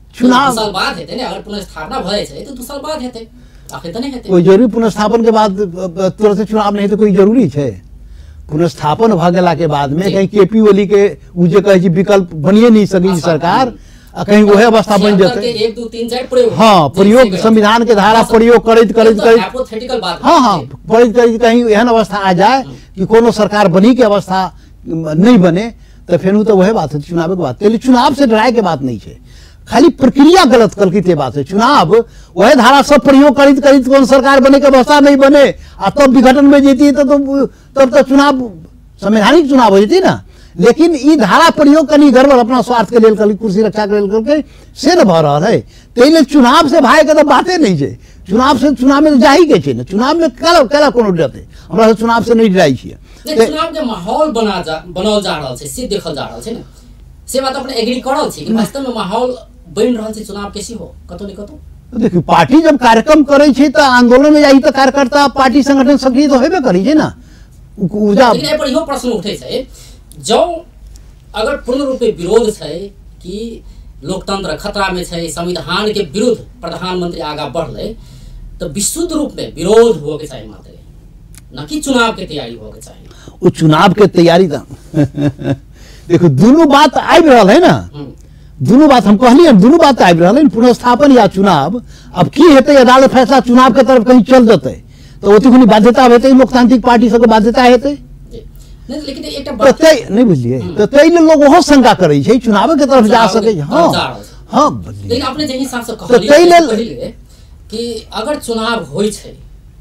चुनाव दू साल बाद हेतै ने, अगर पुनर्स्थापना भए छै तो दू साल बाद हेतै, आखिर त नहीं हेतै। कोई जरूरी पुनर्स्थापन के बाद तुरंत चुनाव नहीं तो कोई जरूरी है? पुनर्स्थापन भ गेला के बाद में कहीं केपी ओली के उ जे कहे विकल्प बनिए नहीं सकी सरकार, कहीं वह अवस्था बन जाते एक दो तीन चार प्रयोग, हाँ प्रयोग संविधान के धारा प्रयोग करैत करैत करैत हाइपोथेटिकल बात, हाँ हाँ करैत करैत कहीं एहन अवस्था आ जाए कि कोनो सरकार बनी के अवस्था नहीं बने तो फिर तो वह बात है चुनाव के बात। पहले चुनाव से डराए के बात नहीं है, खाली प्रक्रिया गलत कल की बात है। चुनाव वह धारा सब प्रयोग करित करित कौन सरकार बने के अवस्था नहीं बने आ तब विघटन में जीती तो तब तो चुनाव संवैधानिक चुनाव हो जाती ना। लेकिन ई धारा प्रयोग कनी गड़बड़ अपना स्वार्थ के लिए कल कुर्सी रक्षा के लिए करके से न भ रहा है। तेले चुनाव से भाई के तो बातें नहीं है, चुनाव से चुनाव में जा ही के छै ना, चुनाव में कला कला कोनो डरते हमरा चुनाव से नहीं डराई छियै। चुनाव के माहौल बना जा बनल जा रहल छै से देखल जा रहल छै ना, से बात अपने एग्री करल छी कि वास्तव में माहौल बन रहल छै चुनाव कैसी हो कतो नहीं कतो। देखिए पार्टी जब कार्यक्रम करे छै तो आंदोलन में जाई तो कार्यकर्ता पार्टी संगठन सक्रिय तो हेबे करी छै ना। ऊर्जा लेकिन एहि पर इहो प्रश्न उठे छै, जो अगर पूर्ण रूप में विरोध है कि लोकतंत्र खतरा में है, संविधान के विरुद्ध प्रधानमंत्री आगा बढ़ले तो विशुद्ध रूप में विरोध हो के चाहिए मात्र, न कि चुनाव के तैयारी हो के चाहिए। वो चुनाव के तैयारी तो देखो दोनों बात आबि रहल है ना, दोनों बात हम कहलिए दोनों बात आबि रहल है, पुनर्स्थापन या चुनाव। अब की हेतै अदालत फैसला चुनाव के तरफ कहीं चल जेतै तो ओती कोनो बाध्यता हेतै, लोकतांत्रिक पार्टी सबके बाध्यता हेतै नहीं, लेकिन एक बात नहीं बुझलिए तो तै लोग ओहो शंका करे छै चुनाव के तरफ जा सके। हाँ हाँ लेकिन अपने जे हिसाब से कहलिए कि अगर चुनाव होय छै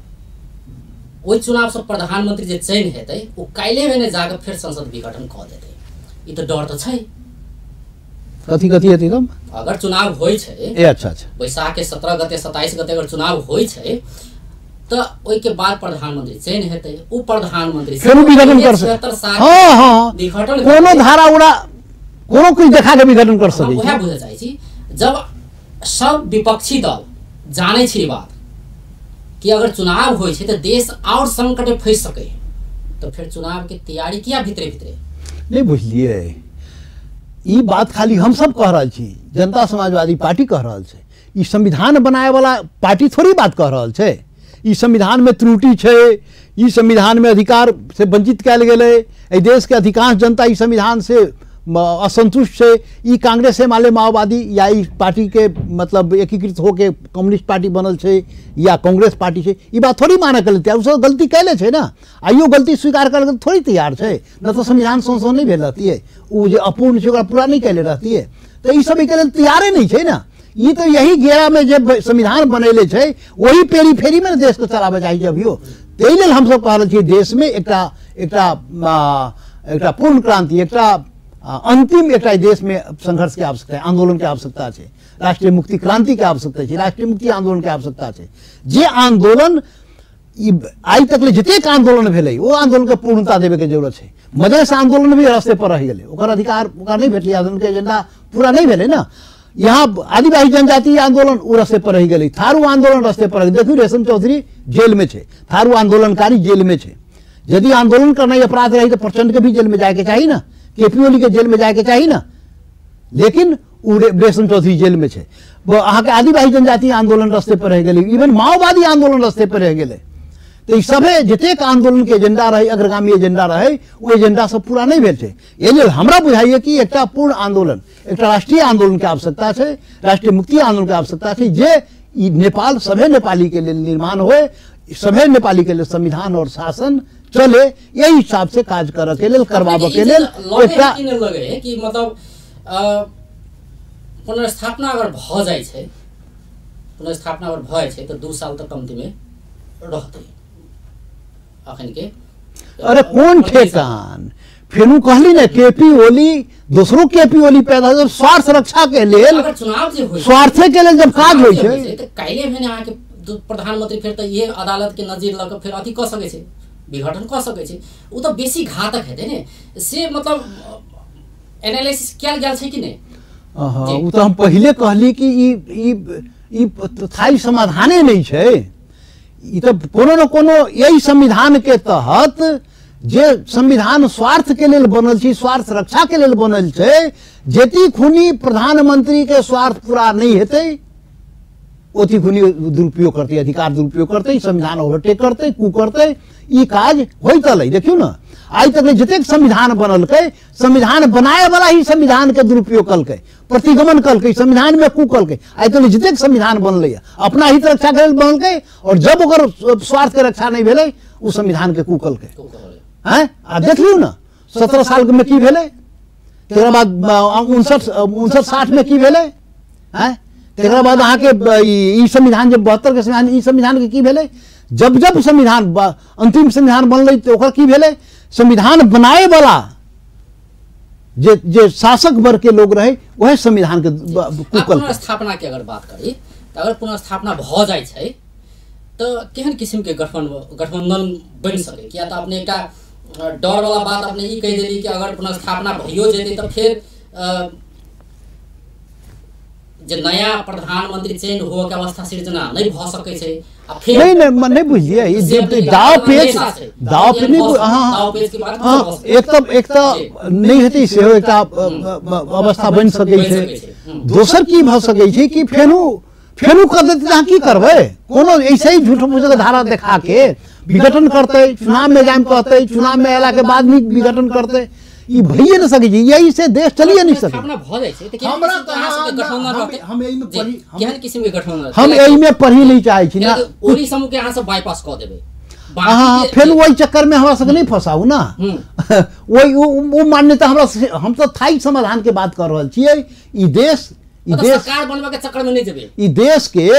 ओई चुनाव से प्रधानमंत्री जे चयन हेतै ओ काल्हि में जाके फिर संसद विघटन क देतै, ई तो डर तो छै। कथी कथी हेतै तब अगर चुनाव होय छै ए अच्छा अच्छा बैसाख के सत्रह गते सत्ताईस गते अगर चुनाव होय छै तो ओई के बाद प्रधानमंत्री चयन हेतै, उ प्रधानमंत्री फिर विघटन कर सकते। हाँ हाँ विघटन कोनो धारा उड़ा कोनो कुछ देखा के विघटन कर सकै छै। वह बुझे चाहै छी जब सब विपक्षी दल जाने छी बात कि अगर चुनाव होय छै तो देश और संकट में फंस सके तो फिर चुनाव के तैयारी किया भीतरे भीतरे नहीं बुझलिए। ई बात खाली हम सब कह रहल छी, जनता समाजवादी पार्टी कह रहल छै, ई संविधान बनाए वाला पार्टी थोड़ी बात कह रहल छै। ई संविधान में त्रुटि छै, ई संविधान में अधिकार से वंचित कयल गेलै, एहि देश के अधिकांश जनता ई संविधान से असंतुष्ट छै। ई कांग्रेस माले माओवादी या ई पार्टी के मतलब एकीकृत होके कम्युनिस्ट पार्टी बनल छै या कांग्रेस पार्टी छै, ई बात थोड़ी माने के लिए उसब गलती कैले छै ना, आइयो गलती स्वीकार करे थोड़ी तैयार छै, न तो संविधान संशोधन नहीं भेल रहती है, उ जे अपूर्ण छै ओकरा पूरा नहीं कैले रहती है, तो ई सब के लिए तैयारे नहीं छै ना। ये तो यही घेरा में जब संविधान बनेले छै वही पेरी फेरी में देश को चलाबे चाहिए अभियो। ताहि लेल हम सब कह रहल छी देश में एकटा एकटा एकटा पूर्ण क्रांति एकटा अंतिम एकटा देश में संघर्ष के आवश्यकता है, आंदोलन के आवश्यकता है, राष्ट्रीय मुक्ति क्रांति के आवश्यकता है, राष्ट्रीय मुक्ति आंदोलन के आवश्यकता है। जे आंदोलन आई तक जतेक आंदोलन भेलै वो आंदोलन के पूर्णता देवे के जरूरत है। मधेश आंदोलन भी रास्ते पर रह गए, ओकर अधिकार ओकरा नहीं भेटलै, आंदोलन के एजेंडा पूरा नहीं भेलै ना। यहाँ आदिवासी जनजाति आंदोलन वो रास्ते पर रह गई, थारू आंदोलन रास्ते पर रह देखियो रेशम चौधरी जेल में छे, थारू आंदोलनकारी जेल में छे। यदि आंदोलन करना अपराध रही तो प्रचंड के भी जेल में जाके चाहिए ना, केपी ओली के जेल में जाके चाहिए ना, लेकिन रेशम चौधरी जेल में छे। अहाँ के आदिवासी जनजाति आंदोलन रास्ते पर रह गई, इवन माओवादी आंदोलन रास्ते पर रह गए। तो सभे जतेक आंदोलन के एजेंडा रहे, अग्रगामी एजेंडा रहे, वो एजेंडा सब पूरा नहीं भेल छै। ये हमरा बुझाइए कि एक पूर्ण आंदोलन, एक राष्ट्रीय आंदोलन के आवश्यकता है, राष्ट्रीय मुक्ति आंदोलन के आवश्यकता है, जे नेपाल सभे नेपाली के लिए निर्माण होए, सभे नेपाली के लिए संविधान और शासन चले, यही हिसाब से काज करे के लिए करवाबे के लिए लगे कि मतलब पुनर्स्थापना अगर भ जाय छै, पुनर्स्थापना अगर भय छै तो दू साल तक कमती में रहते अखन के। अरे कौन ठेकान फिर कहली ना केपी ओली दूसरो केपी ओली पैदा जब स्वार्थ रक्षा के लिए चुनाव जे होय स्वार्थे के लिए जब काज होय छै तो काल्हि भेने अहाँ के प्रधानमंत्री फिर तो ये अदालत के नजर लग फिर अथी क सके छै, विघटन क सके छै, उ तो बेसी घातक हेतै ने से मतलब एनालिसिस कयल गेल छै कि नहीं। हां उ तो हम पहले कहली कि ई ई ई थाई समाधाने नहीं छै, ई तो कोनो न कोनो यही संविधान के तहत जे संविधान स्वार्थ के लेल बनल छै, स्वार्थ रक्षा के लेल बनल छै, जेती खुनी प्रधानमंत्री के स्वार्थ पूरा नहीं हेतै ओती खुनी दुरुपयोग करते, अधिकार दुरुपयोग करते, संविधान ओवरटेक करते, कू करते, ई काज होइत अलै। देखियो ना आज तक जतेक संविधान बनलकै, संविधान बनाए वाला ही संविधान के दुरुपयोग कलकै, प्रतिगमन कलकै, संविधान में कू कलकै। आज तक जतेक संविधान बनलै अपना हित रक्षा के लेल बनलकै, और जब ओकर स्वार्थ के रक्षा नहीं भेलै उ संविधान के कू कलकै। हैं आ देख लियौ ना सत्रह साल में की भेलै, तेकर बाद उनसठ उनसठ साठ में की भेलै, हैं तेकर बाद अहाँ के ई संविधान जब बहत्तर के संविधान ई संविधान के की भेलै, जब जब संविधान अंतिम संविधान बनलै तो ओकर की भेलै, संविधान बनाए वाला जे जे शासक वर्ग के लोग रहे वह संविधान के कुकल। पुनर्स्थापना के अगर बात करी तो अगर पुनर्स्थापना भ जाय छै तो केहन किस्म के गठबंधन गठबंधन बन सके, किया तो अपने एक डर वाला बात अपने ई कह देली कि अगर पुनर्स्थापना भइयो जेतै तो फिर जे नया प्रधानमंत्री चयन हो के अवस्था सृजना नहीं भ सकै छै। नहीं नहीं नहीं बुझिए ई जे दाव पेच दाव पे नहीं हां दाव पेच की बात हां एक तो एक तो नहीं हेतै सेहो एकटा अवस्था बन सकै छै। दोसर की भ सकै छै कि फेनु फेनु कर देते अहाँ की करबै, कोनो ऐसे ही झूठ मूठ के धारा देखा के विघटन करते, चुनाव में जाम कहते, चुनाव में एला के बाद भी विघटन करते, ई भइए न सकै छै। यही से देश चलिए नहीं सकै। अपना भ जाय छै त हमरा कहां से गठबंधन रहते, हम एही में पढ़ी केहन किस्म के गठबंधन हम एही में पढ़ी नहीं चाहे छी ना, ओली समूह के यहां से बाईपास क देबै। हां फिर वही चक्कर में हमरा सब नहीं फंसाऊ ना, वही वो मान्यता हमरा हम तो थाई समाधान के बात कर रहल छियै। ई देश ई देश सरकार बनवा के चक्कर में नहीं जेबै। ई देश के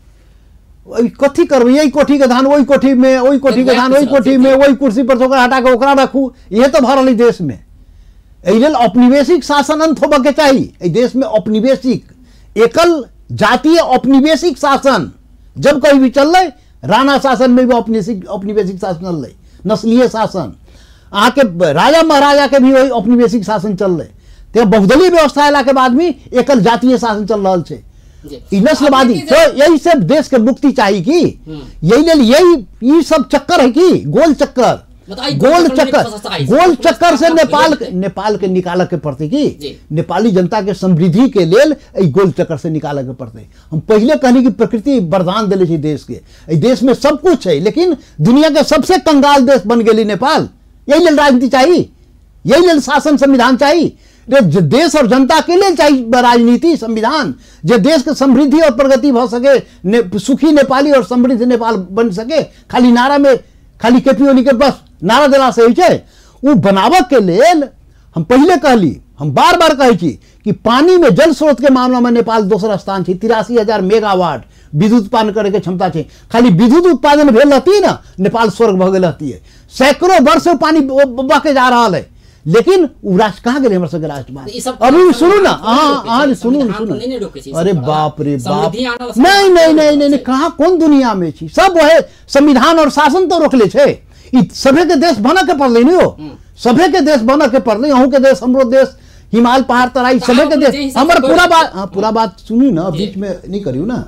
कथी करबै, यही कोठी के धान वही कोठी में, वही कोठी के धान वही कोठी में, वही कुर्सी पर से ओकरा हटा के ओकरा रखू, ये तो भरल देश में। एहि लेल औपनिवेशिक शासन अंत होबे के चाही। एहि देश में औपनिवेशिक एकल जातीय औपनिवेशिक शासन जब कहीं भी चललै, राणा शासन में भी औपनिवेशिक औपनिवेशिक शासन चललै, नस्लीय शासन, अहाँ के राजा महाराजा के भी वही औपनिवेशिक शासन चललै। ते बहुदलीय व्यवस्था अयला के बाद भी एकल जातीय शासन चल रहल छै, ई नस्लवादी। तो यही सब देश के मुक्ति चाहिए कि यही लेल यही ई सब चक्कर है कि गोल चक्कर गोल चक्कर गोल चक्कर से नेपाल नेपाल के निकाल के पड़ते कि नेपाली जनता के समृद्धि के लेल गोल चक्कर से निकाल के पड़ते। हम पहले कहली कि प्रकृति वरदान दिले छै देश के, देश में सब कुछ है, लेकिन दुनिया के सबसे कंगाल देश बन गेली नेपाल। यही लेल राजनीति चाहिए, यही लेल शासन संविधान चाहिए, देश और जनता के लिए चाहिए राजनीति संविधान, जो देश के समृद्धि और प्रगति भ सके, ने, सुखी नेपाली और समृद्ध नेपाल बन सके। खाली नारा में खाली केपी ओली के बस नारा देला से छै, वो बनावक के लेल हम पहले कहली, हम बार बार कहे छी कि पानी में जल स्रोत के मामला में नेपाल दोसर स्थान छै। तिरासी हजार मेगावाट विद्युत उत्पादन करे के क्षमता छै। खाली विद्युत उत्पादन भेल रहती ना, नेपाल स्वर्ग भ गेल रहती है। सैकड़ों वर्ष से पानी बह के जा रहा है, लेकिन वो राष्ट्र कहाँ गए हमारे सबके राष्ट्र? अभी सुनू ना, हाँ हाँ सुनू सुनू, अरे बाप रे बाप, नहीं नहीं नहीं नहीं कहाँ कौन दुनिया में छी, सब वह संविधान और शासन तो रोकले छे। सभे के देश बना के पड़ले नहीं हो, सभे के देश बना के पड़ले, अहूँ के देश, हमरो देश, हिमालय पहाड़ तराई सभे के देश। हमारे पूरा बात हाँ पूरा बात सुनी ना, बीच में नहीं करियो ना।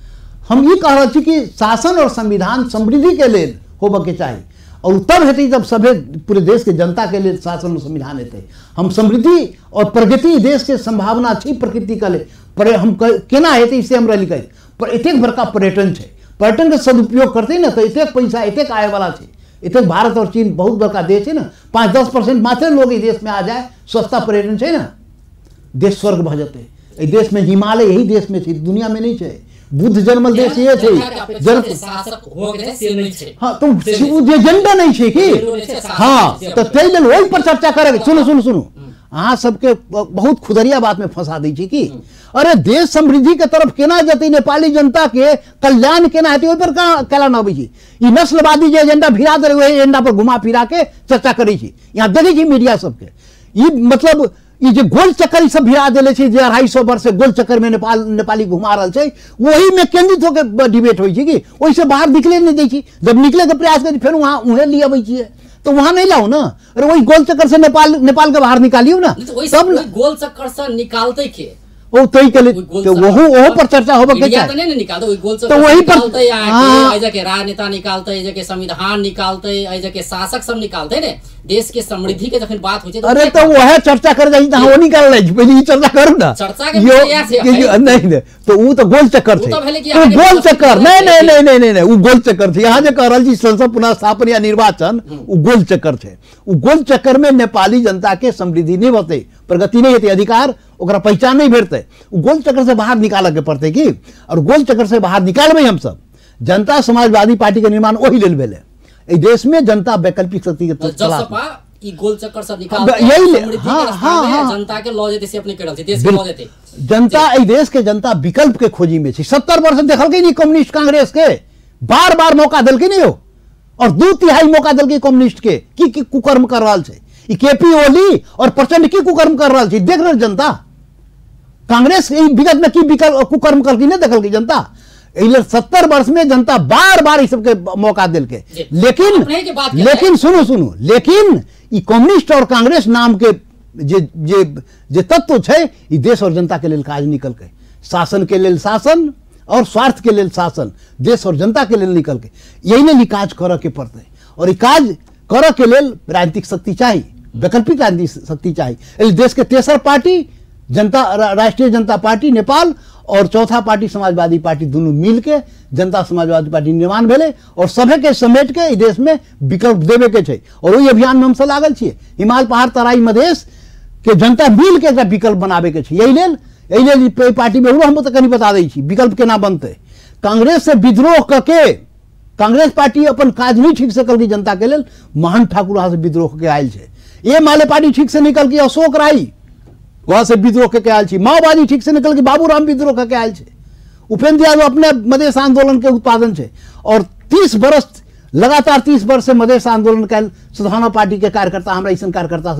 हम ये कह रहे थे कि शासन और संविधान समृद्धि के लिए होबे के चाहिए, और तब हेतै जब सभे पूरे देश के जनता के लिए शासन और संविधान हेतै। हम समृद्धि और प्रगति देश के संभावना छी प्रकृति का ले पर हम केना हेतै से हमरा लिखै पर एतेक बड़का पर्यटन छै, पर्यटन के सदुपयोग करते ना तो एतेक पैसा एतेक आय वाला छै। एतेक भारत और चीन बहुत बड़का देश है ना, पाँच दस परसेंट मात्र लोग इस देश में आ जाए, सस्ता पर्यटन छै ना, देश स्वर्ग भ जेतै। एहि देश में हिमालय यही देश में छै, दुनिया में नहीं छै। बुद्ध जन्मल देश ये छै, शासक हो गए से नहीं छै। हां तो वो एजेंडा नहीं छै कि हां तो तै लेल ओहि पर चर्चा करे। सुनो सुनो सुनो, अहाँ सबके बहुत खुदरिया बात में फंसा दै छी कि अरे देश समृद्धि के तरफ केना जतै, नेपाली जनता के कल्याण केना हेतै, ओहि पर केला न अबै छी। ई नस्लवादी जे एजेंडा भिड़ा दे ओहि एजेंडा पर घुमा फिरा के चर्चा करै छी। यहाँ देखै छी मीडिया सबके ई मतलब ये जो गोल चक्कर सब भिड़ा दिले छै, जे अढ़ाई सौ वर्ष से गोल चक्कर में नेपाल नेपाली घुमा रहल छै, वही में केंद्रित होकर डिबेट होइ छै कि ओहि से बाहर निकले नहीं दै छी। जब निकले के प्रयास करी फिर वहां उहे लिए अबै छियै, तो वहां नहीं लाओ ना। अरे वही गोल चक्कर से नेपाल नेपाल के बाहर निकालियो ना, तब गोल चक्कर से निकालते के ओ तई के लिए तो वहु ओहो पर चर्चा होबे के चाहे तो नहीं निकालते वही गोल तो वही पर निकालते आके ऐजा के राजनेता निकालते ऐजा के संविधान निकालते ऐजा के शासक सब निकालते ने देश के समृद्धि के जखन बात होय छै अरे तो वह चर्चा कर जाई त हो निकाल लै पहले ई चर्चा करू ना चर्चा के प्रयास है नहीं नहीं तो ऊ तो गोल चक्कर थे तो गोल चक्कर नहीं नहीं नहीं नहीं नहीं नहीं ऊ गोल चक्कर थे यहां जे कह रहल छी संसद पुनः स्थापना या निर्वाचन ऊ गोल चक्कर थे ऊ गोल चक्कर में नेपाली जनता के समृद्धि नहीं होते प्रगति नहीं होती अधिकार ओकरा पहचान नहीं भेटते ऊ गोल चक्कर से बाहर निकाले के पड़ते की और गोल चक्कर से बाहर निकालबे हम सब जनता समाजवादी पार्टी के निर्माण ओही लेल भेले ए देश में जनता वैकल्पिक शक्ति के जसपा ई गोल चक्कर से निकाल यही हां हां हां जनता के लॉ जेते से अपने करल छै देश के लॉ जेते जनता ए देश के जनता विकल्प के खोजी में छै सत्तर वर्ष देखल के नहीं कम्युनिस्ट कांग्रेस के बार बार मौका दिल के नहीं हो और दो तिहाई मौका दिल के कम्युनिस्ट के की की कुकर्म कर रहल छै ई केपी ओली और प्रचंड की कुकर्म कर रहल छै देख रहल जनता कांग्रेस ई विगत में की विकल्प कुकर्म कर की नहीं देखल की जनता सत्तर वर्ष में जनता बार बार इस सबके मौका दिल के लेकिन लेकिन सुनो सुनो लेकिन ई कम्युनिस्ट और कांग्रेस नाम के जे जे जे तत्व छै ई देश और जनता के लेल काज निकल के शासन के लेल शासन और स्वार्थ के लेल शासन देश और जनता के लेल निकल के यही ने काज करे के पड़ते और ई काज करे के लेल राजनीतिक शक्ति चाहिए वैकल्पिक राजनीतिक शक्ति चाहिए देश के तेसर पार्टी जनता राष्ट्रीय जनता पार्टी नेपाल और चौथा पार्टी समाजवादी पार्टी दोनों मिलके जनता समाजवादी पार्टी निर्माण भेले और सभे के समेट के इस देश में विकल्प देवे के छै और वही अभियान में हम सब लागल छिए हिमालय पहाड़ तराई मधेश के जनता मिल के एकटा विकल्प बनावे के छै यही लेल यही लेल पार्टी में हम तो कनी बता दै छी विकल्प केना बनते कांग्रेस से विद्रोह करके कांग्रेस पार्टी अपन काज नहीं ठीक से कल जनता के लेल महान ठाकुर से विद्रोह के आयल छै ये माले पार्टी ठीक से निकल के अशोक राय वहां से विद्रोह के आयल छी माओवादी ठीक से निकल के बाबूराम विद्रोह के आयल छै उपेंद्र यादव अपने मधेश आंदोलन के उत्पादन छै और तीस वर्ष लगातार तीस वर्ष से मधेश आंदोलन कैल सुधाना पार्टी के कार्यकर्ता हमरा ऐसा कार्यकर्ता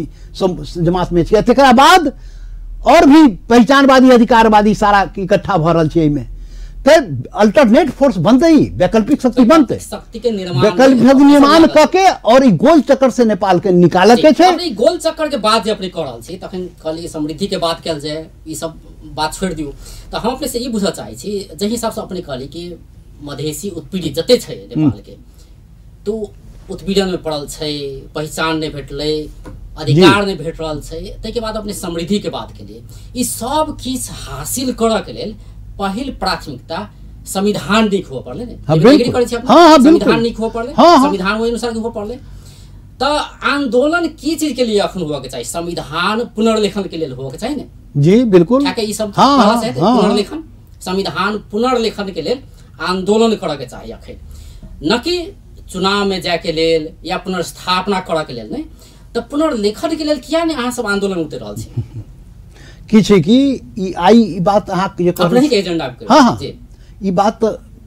से जमात में छै तकरा बाद और भी पहचानवादी अधिकारवादी सारा इकट्ठा भ रहल छै एमे ते अल्टरनेट फोर्स बनते ही वैकल्पिक शक्ति बनते शक्ति के निर्माण वैकल्पिक निर्माण करके और ई गोल चक्कर से नेपाल के निकाले के छै अपने गोल चक्कर के बात जे अपने कर रहल छी तखन कहली समृद्धि के बात कैल जाय ई सब बात छोड़ दियौ तो हम अपने से ई बुझ चाहै छी जे हिसाब से अपने कहली कि मधेसी उत्पीड़ित जते छै नेपाल के तो उत्पीड़न में पड़ल छै पहचान नहीं भेटले अधिकार नहीं भेट रहल छै तै के बाद अपने समृद्धि के बात के लिए ई सब किछ हासिल करऽ के लेल पहिल प्राथमिकता संविधान नीक हो पड़ले ने एग्री करै छी हां हां संविधान नीक हो पड़ले संविधान ओहि अनुसार हो पड़ले त आंदोलन की चीज के लिए अखन हुआ के चाहिए संविधान पुनर्लेखन के लिए हो के चाहिए ने जी बिल्कुल क्या ई सब पुनर्लेखन संविधान पुनर्लेखन के लिए आंदोलन करे के चाहिए अखन न कि चुनाव में जाए के लेल या पुनर्स्थापना करे के लेल नहीं तो पुनर्लेखन के लिए किया ने अहाँ सब आंदोलन उतर रहल छी की छै कि ई आई ई बात अहाँ जे अपने के एजेंडा कर हां हां ई बात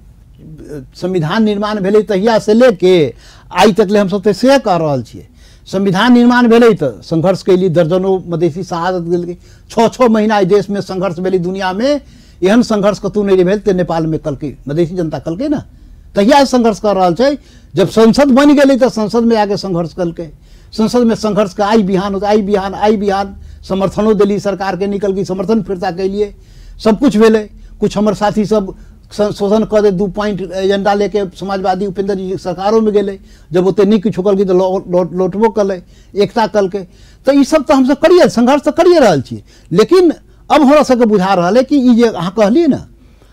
संविधान निर्माण भेले तहिया से लेके आई तक ले हम सब से कह रहल छियै संविधान निर्माण भेले त संघर्ष के लिए दर्जनों मधेसी शहादत गेल के छह छह महीना इस देश में संघर्ष भेले दुनिया में एहन संघर्ष कतौ नहीं भेल ते नेपाल में कल के मधेसी जनता कल के ना तहिया संघर्ष कर रहल छै जब संसद बन गेलै त संसद में आके संघर्ष कल के संसद में संघर्ष का आई बिहान आई बिहान आई बिहान समर्थनों दिल्ली सरकार के निकल गई समर्थन फिरता के लिए सब कुछ भेले कुछ हमारे साथी सब संशोधन कर दे दू पॉइंट एजेंडा लेके समाजवादी उपेंद्र जी सरकारों में गेले जब ओते नहीं कुछ होकल तो लौटबो कल एकता कल के तो ये सब तो हम सब करिए संघर्ष तो करिए रहा छी लेकिन अब हमरा सबके बुझा रहा है कि ये अहाँ कहलिए ना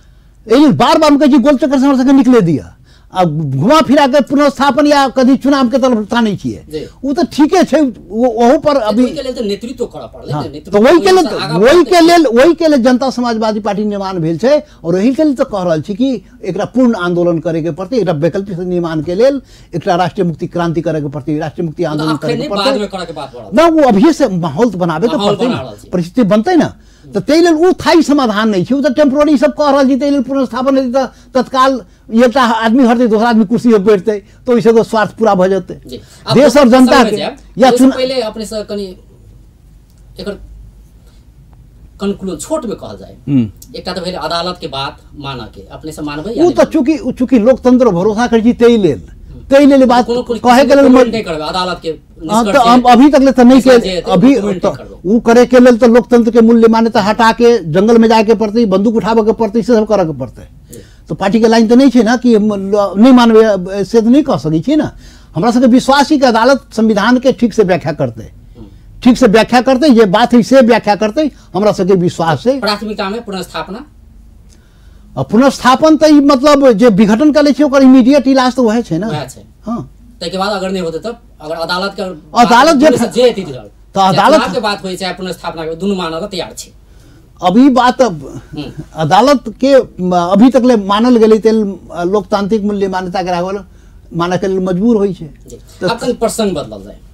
बार बार हम गोल चक्कर से हमरा सबके निकले दिया अब घुमा फिरा के पुनर्स्थापन या कभी चुनाव के तरफ तानै छिए वो तो ठीके छै वहु पर अभी के लेल तो नेतृत्व करऽ पड़ले हाँ, तो वही के लेल वही के लेल वही के लेल जनता समाजवादी पार्टी निर्माण भेल छै और वही के लेल तो कह रहल छी कि एकरा पूर्ण आंदोलन करे के पड़ते एकरा वैकल्पिक निर्माण के लेल एकरा राष्ट्रीय मुक्ति क्रांति करे के पड़ते राष्ट्रीय मुक्ति आंदोलन करे के बाद में करे के बात बढ़ल ना वो अभी से माहौल तो बनाबे के पड़ते परिस्थिति बनते ना तो तै लेल उ थाई समाधान नहीं छै उ तो टेम्पोररी सब कह रहल छी तै लेल पुनर्स्थापन हेतै त तत्काल एकटा आदमी हटते दूसरा आदमी कुर्सी पर बैठते तो इसे तो स्वार्थ पूरा भ जते देश और जनता के या पहले अपने से कनी एकर कंक्लूजन छोट में कहल जाए एकटा तो भेल अदालत के बात माना के अपने से मानबै उ तो चूंकि चूंकि लोकतंत्र भरोसा कर छी तै लेल तै लेल बात कहे के लेल नहीं करबे अदालत के हाँ, तो अब अभी तक ले तो नहीं के अभी तो वो करे के लेल तो लोकतंत्र के मूल्य मान्यता हटा के जंगल में जाके पड़ते, बंदूक उठावे के पड़ते, से सब करे के पड़ते। तो पार्टी के लाइन तो नहीं है ना कि नहीं मानवे, से तो नहीं कह सकै छी ना। हमरा सबके विश्वास है कि अदालत संविधान के ठीक से व्याख्या करते, ठीक से व्याख्या करते, ये बात है से व्याख्या करते, हमरा सबके विश्वास है। प्राथमिकता में पुनर्स्थापना पुनर्स्थापन तो मतलब जो विघटन करे छै ओकर इमीडिएट इलाज तो वह है ना। हाँ, के बाद अगर नहीं होते तब अगर अदालत का अदालत जे जे एती तो अदालत के बात होई चाहे पुनर्स्थापना के दोनों मानल तैयार छै। अभी बात अदालत के अभी तक ले मानल गेलै तेल लोकतांत्रिक मूल्य मान्यता के राखल माने के मजबूर होई छै। तो अब कहीं प्रसंग बदलल जाए,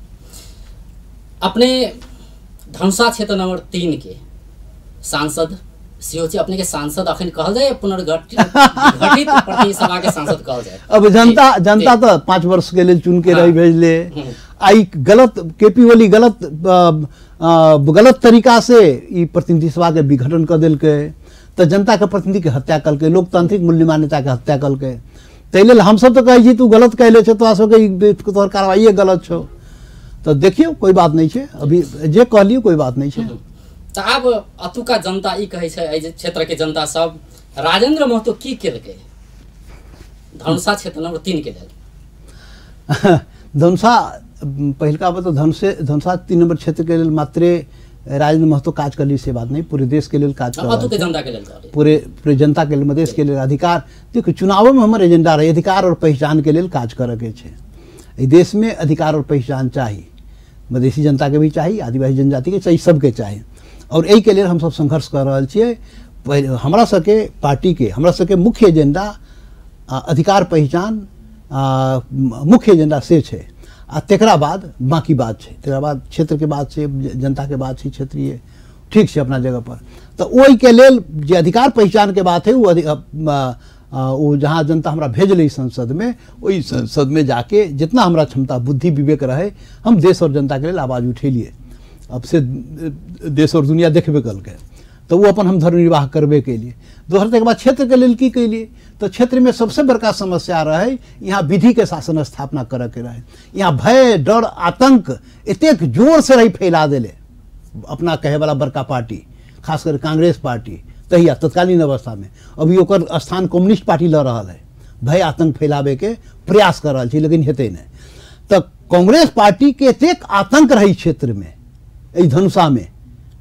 अपने धनुषा क्षेत्र नंबर तीन के सांसद सीओची अपने के सांसद अखन कहल जाए, पुनर्गठित गठित प्रतिनिधि सभा के सांसद कहल जाए। अब जनता जनता तो पांच वर्ष के लिए चुन के रही भेजले, आई गलत केपी ओली गलत गलत तरीका से ई प्रतिनिधि सभा के विघटन कर दिल के, तो जनता के प्रतिनिधि के हत्या कल के, लोकतांत्रिक मूल्य मान्यता के हत्या कल के। तैले हम सब तो कहे छी तू गलत कहले छ, तो सबके तोहर कार्रवाई गलत छो। तो देखियो कोई बात नहीं है, अभी जे कहलियो कोई बात नहीं है। तो अब अतुका जनता ई कहे छै, एहि क्षेत्र के जनता सब राजेंद्र महतो की केलकै धनुषा क्षेत्र नंबर तीन के लेल। धनुषा पहिलका बात तो धनुषे धनुषा तीन नंबर क्षेत्र के लेल मात्रे राजेंद्र महतो काज करली से बात नहीं, पूरे देश के लिए काज कर अतु के जनता के लिए पूरे पूरे जनता के लिए, देश के लिए अधिकार। देखो चुनावों में हमारे एजेंडा रहे अधिकार और पहचान के लिए काज करे के छे। देश में अधिकार और पहचान चाहिए, मधेसी जनता के भी चाहिए, आदिवासी जनजाति के चाहिए, सबके चाहिए। और यही के लिए हम सब संघर्ष कर रहे छे। हमरा सबके पार्टी के हमरा सबके मुख्य एजेंडा अधिकार पहचान मुख्य एजेंडा से छे, आ तेकरा बाद बाकी बात है, तेकरा बाद क्षेत्र के बात से जनता के बात है, क्षेत्रीय ठीक है अपना जगह पर। तो वही के लेल जे अधिकार पहचान के बात है वो वो जहाँ जनता हमरा भेजल संसद में, वही संसद में जाके जितना हमरा क्षमता बुद्धि विवेक रहे हम देश और जनता के लिए आवाज़ उठेलिए। अब से देश और दुनिया देखबे कल के, तो वो अपन हम धर्म निर्वाह करबे के लिए। दोसर के बाद क्षेत्र के लेल की कैलिए, तो क्षेत्र में सबसे बड़का समस्या रहे यहाँ विधि के शासन स्थापना करे के रहे। यहाँ भय डर आतंक एतेक जोर से रही फैला दिले अपना कहे वाला बड़का पार्टी, खासकर कांग्रेस पार्टी तहिया तत्कालीन अवस्था में। अभी ओकर स्थान कम्युनिस्ट पार्टी ल रहा है, भय आतंक फैलावे के प्रयास कर रहा है, लेकिन हेते नहीं। तो कांग्रेस पार्टी के एतेक आतंक रही क्षेत्र में धनुषा में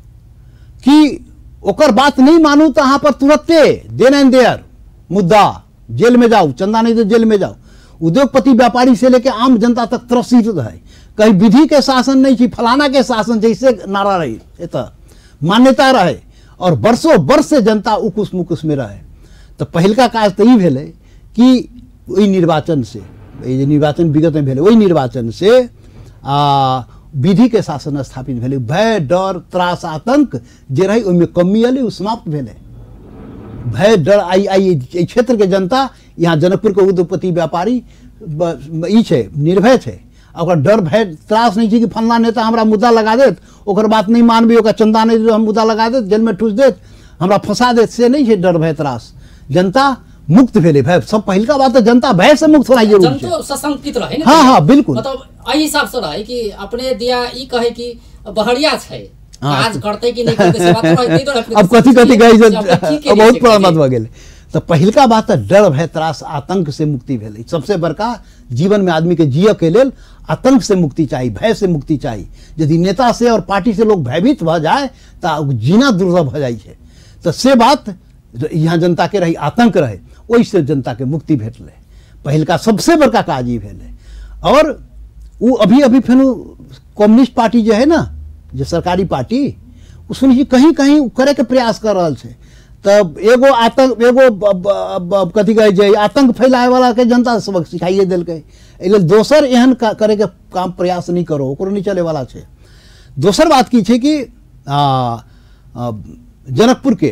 कि ओकर बात नहीं मानू तो यहाँ पर तुरंते देन एंड देयर मुद्दा, जेल में जाओ, चंदा नहीं तो जेल में जाओ। उद्योगपति व्यापारी से लेकर आम जनता तक त्रसित रहे, कहीं विधि के शासन नहीं थी, फलाना के शासन जैसे नारा रही मान्यता रहे, और बरसों वर्ष से जनता उकुस मुकुस में रहे। तो पहलका काज तो ये भेले कि वही निर्वाचन से निर्वाचन विगत में भेले, वही निर्वाचन से आ विधि के शासन स्थापित भेले। भय डर त्रास आतंक जे रही ओहिमे कमी अले उ समाप्त भेले। भय डर आई आई क्षेत्र के जनता यहाँ जनकपुर के उद्योगपति व्यापारी ई छे निर्भय छे, ओकर डर भय त्रास नहीं छे कि फलना नेता हमरा मुद्दा लगा देत, ओकर बात नहीं मानबी, ओकर चंदा नहीं दे हम मुद्दा लगा देत, जेल में ठूस देत, हमरा फंसा देत, से नहीं छे डर भय त्रास। जनता मुक्त भेले, भय सब पहिलका बात तो जनता भय से मुक्त होना जरूरी है। जनता सशंकित रहे। हाँ हाँ बिल्कुल, मतलब एहि हिसाब से रहे कि अपने दिया ई कहे कि बहरिया छे काज करते कि नहीं करते से बात रहे तो अब कथी कथी गई बहुत बड़ा मत भ गेल। तो पहिलका बात डर भय त्रास आतंक से मुक्ति भेले। सबसे बड़का जीवन में आदमी के जिये के लेल आतंक से मुक्ति चाहिए, भय से मुक्ति चाहिए। यदि नेता से और पार्टी से लोग भयभीत भ जाए तो जीना दुर्लभ भ जाए। तो से बात यहाँ जनता के रही आतंक रहे, वही से जनता के मुक्ति भेटले। पहिलका सबसे बड़का काज ये भेले। और वो अभी अभी फिर कम्युनिस्ट पार्टी जो है ना, जो सरकारी पार्टी, उसमें कहीं कहीं करे के प्रयास कर रहा है। तब एगो आतंक एगो कथी कहे जे आतंक फैलाए वाला के जनता सबक सिखाइए दिलकै। एहि दोसर एहन करे के काम प्रयास नहीं करो, ओकरो नहीं चले वाला है। दोसर बात की है कि आ, आ, जनकपुर के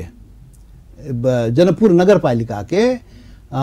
जनकपुर नगर पालिका के आ,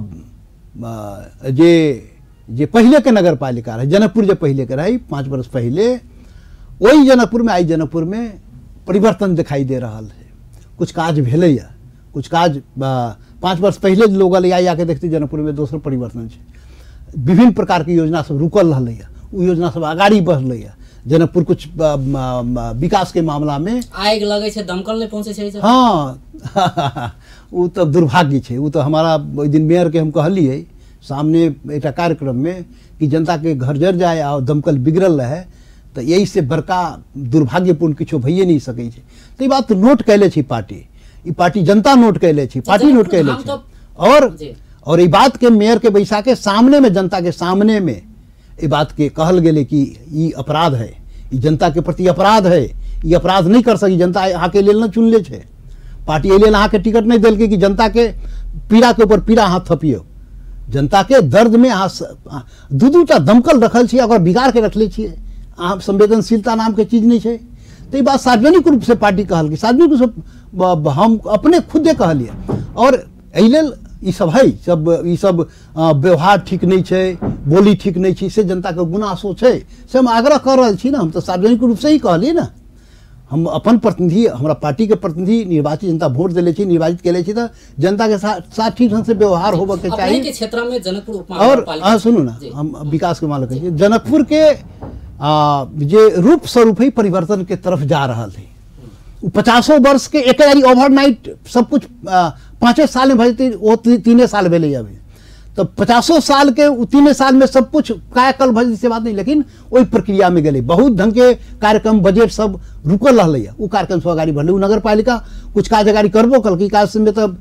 आ, जे जे पहले के नगर पालिका रहे, जनकपुर जो पहले के रही पाँच वर्ष पहले, वही जनकपुर में आई जनकपुर में परिवर्तन दिखाई दे रहा है। कुछ काज भेले या कुछ काज पाँच वर्ष पहले लोग आई आके देखते जनकपुर में दोसर परिवर्तन है। विभिन्न प्रकार की योजना सब रुकल रहा है, उ योजना सब अगाडि बढ़लैए। जनकपुर कुछ विकास के मामला में आग लगे छै दमकल नहीं पहुंचे छै। हाँ वो तो दुर्भाग्य है। वो तो हमारा ओहि दिन मेयर के हम कहलिए सामने एक कार्यक्रम में कि जनता के घर जर जाए और दमकल बिगड़ल रहे तो यही से बड़का दुर्भाग्यपूर्ण किछो भइए नहीं सकै छै। तो ये बात नोट कैले छी पार्टी, ये पार्टी जनता नोट कैले छी, पार्टी नोट कैले छी। और और ये बात के मेयर के बैसा के सामने में, जनता के सामने में ये बात के कहल गेले कि ये अपराध है, ये जनता के प्रति अपराध है, ये अपराध नहीं कर सकी। जनता अहाँ के लेल न चुनले छे, पार्टी एलियन अहाँ के टिकट नहीं दिल कि जनता के पीड़ा के ऊपर पीड़ा अहाँ थपियो। जनता के दर्द में अहाँ दू दूटा दमकल रखल छी, अगर बिगाड़ के रखले छिए, अहाँ संवेदनशीलता नाम के चीज नहीं है। तो ये बात सार्वजनिक रूप से पार्टी कहल कि सार्वजनिक रूप से हम अपने खुदे कहलिए। और एहि लेल ई सब है, सब ई सब व्यवहार ठीक नहीं है, बोली ठीक नहीं है, से जनता के गुनासो है, से हम आग्रह कर रहा छी ना। हम तो सार्वजनिक रूप से ही कहलिए ना, हम अपन प्रतिनिधि, हमारा पार्टी के प्रतिनिधि निर्वाचित जनता वोट दिले छी, निर्वाचित केले छी, तो जनता के साथ साथ ठीक ढंग से व्यवहार होबे के चाहिए। के क्षेत्र में जनकपुर उपमा और हाँ सुनू ना, हम विकास के मामले कहिए, जनकपुर के आ, जे रूप स्वरूप ही परिवर्तन के तरफ जा रहा है। पचासों वर्ष के एक ओवरनाइट सब कुछ पाँचे साल में भजते वो तीने साल भेले अभी, तो पचासों साल के तीने साल में सब कुछ कायाकल्प भज से बात नहीं, लेकिन वही प्रक्रिया में गए। बहुत ढंग के कार्यक्रम बजट सब रुकल रहा, वो कार्यक्रम सब अगाड़ी बढ़ले। नगर पालिका कुछ काज अगाड़ी करबो कल, काज में तो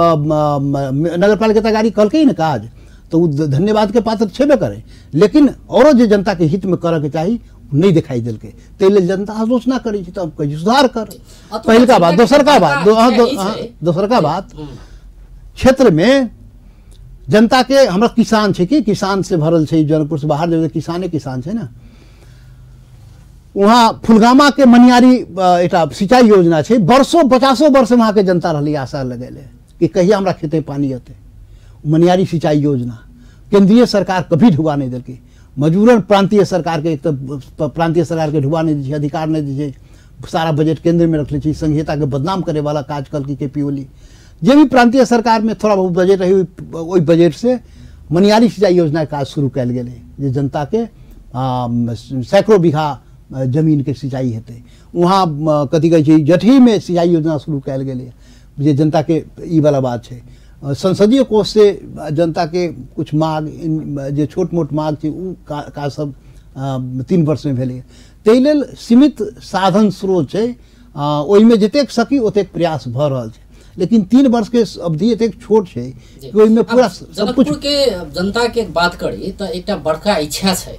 नगर पालिका तो अगाड़ी कल ही ना काज, तो धन्यवाद के पात्र छेबे करे। लेकिन और जो जनता के हित में करे के चाहिए नहीं दिखाई दिल के, तेले जनता आलोचना करी तो हम कहीं सुधार कर। पहल का बात, दोसर का बात, दोसर का बात, क्षेत्र में जनता के हमरा किसान है कि किसान से भरल है, जनकपुर से बाहर जो किसाने किसान है ना, वहाँ फुलगामा के मनियारी एटा सिंचाई योजना है, वर्षों पचासों वर्ष वहाँ के जनता रही आशा लगेले कि कहिया हमरा खेते पानी अते। मनियारी सिंचाई योजना केंद्रीय सरकार कभी ढुबा नहीं दिल्की, मजबूरन प्रांतीय सरकार के, एक तो प्रांतीय सरकार के ढुबा नहीं दीजिए, अधिकार नहीं दीजिए, सारा बजट केंद्र में रख लीजिए, संहिता के बदनाम करे वाला काज कल की के पी ओली। जे भी प्रांतीय सरकार में थोड़ा बहुत बजट रही, वही बजट से मनियारी सिंचाई योजना का काज शुरू कल गए, जे जनता के सैकड़ों बीघा जमीन के सिंचाई हेतु। वहाँ कथी कहे जटही में सिंचाई योजना शुरू कल गए, जे जनता के ई वाला बात है। संसदीय कोष से जनता के कुछ मांग, जो छोट मोट मांग थी उ का, का सब आ, तीन वर्ष में भेले। ताहि लेल सीमित साधन स्रोत है, ओहि में जतेक सकी ओतेक प्रयास भ रहा है, लेकिन तीन वर्ष के अवधि एतेक छोट है कि ओहि में पूरा सब कुछ के जनता के बात करी तो एक बड़का इच्छा है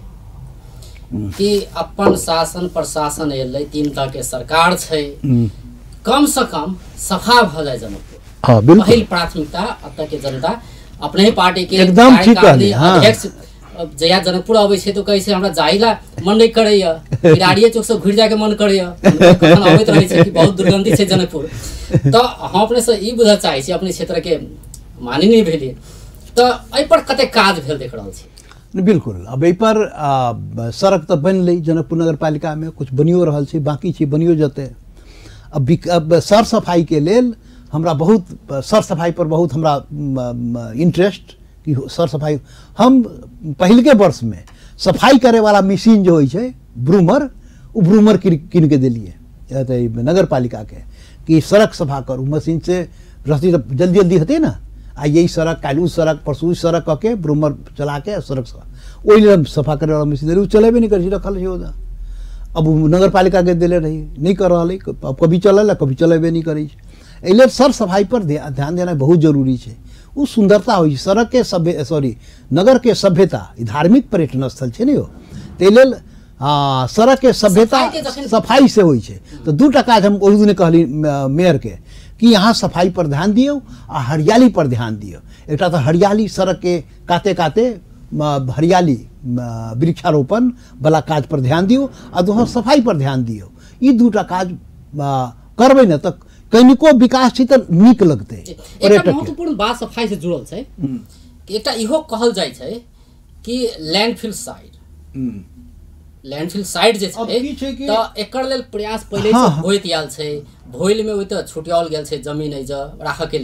कि अपन शासन प्रशासन एल, तीन तरह के सरकार है, कम से कम सफा भ जाए जनकपुर। हाँ, पहल प्राथमिकता अब के जनता अपने ही पार्टी के एकदम ठीक है। हाँ। अध्यक्ष जया जनकपुर आवे छे तो कैसे हमरा जाइला मन नहीं करैया, बिराड़िए चौक से घुर जाके मन करैया, कखन आबैत रहै छै कि बहुत दुर्गंधी छै जनकपुर। तो हम अपने से ई बुझा चाहै छी, अपने क्षेत्र के मानी नहीं भेलिए, तो एहि पर कते काज भेल देख रहल छी। बिल्कुल, अब एहि पर आ, सड़क तो बन ली जनकपुर नगर पालिका में, कुछ बनियो रहल छै, बाकी छै बनियो जते। अब, अब सर सफाई के लेल हमरा बहुत, सर सफाई पर बहुत हमरा इंटरेस्ट कि सर सफाई। हम पहल के वर्ष में सफाई करे वाला मशीन जो है ब्रूमर, वो ब्रूमर किन के दिलिए नगर पालिका के कि सड़क सफा करू, मशीन से रहती तो जल्दी जल्दी होती ना, आ यही सड़क कालू सड़क परसू सड़क कह के ब्रूमर चला के सड़क सफा, वही सफा करे वाला मशीन दिली, चलेबे नहीं कर रखल है। अब नगर पालिका के दिले रही, नहीं कर रहा है, कभी चल कभी चलेबे नहीं करे। एहि सर सफाई पर ध्यान देना बहुत जरूरी है। वो सुंदरता हो सड़क के सभ्य सॉरी नगर के सभ्यता, धार्मिक पर्यटन स्थल है नहीं हो, ताहि सड़क के सभ्यता सफाई से हो। तो दूटा काज हम ओहि दिन कहली मेयर के कि यहाँ सफाई पर ध्यान दियो आ हरियाली पर ध्यान दियो। एक तो हरियाली, सड़क के काते काते हरियाली वृक्षारोपण वाला काज पर ध्यान दियो, आ दोसर सफाई पर ध्यान दियो। ये दूटा काज करबे न तक कनिको विकास छै त नीक लगते। एक महत्वपूर्ण बात सफाई से जुड़ल छै कि एकटा इहो कहल जाय छै कि लैंडफिल साइड, लैंडफिल साइड जे छै त एकर लेल प्रयास पहिले से होइत आयल छै। भोइल में ओइ त छुटियाल गेल छै जमीन है ज राखऽ के लेल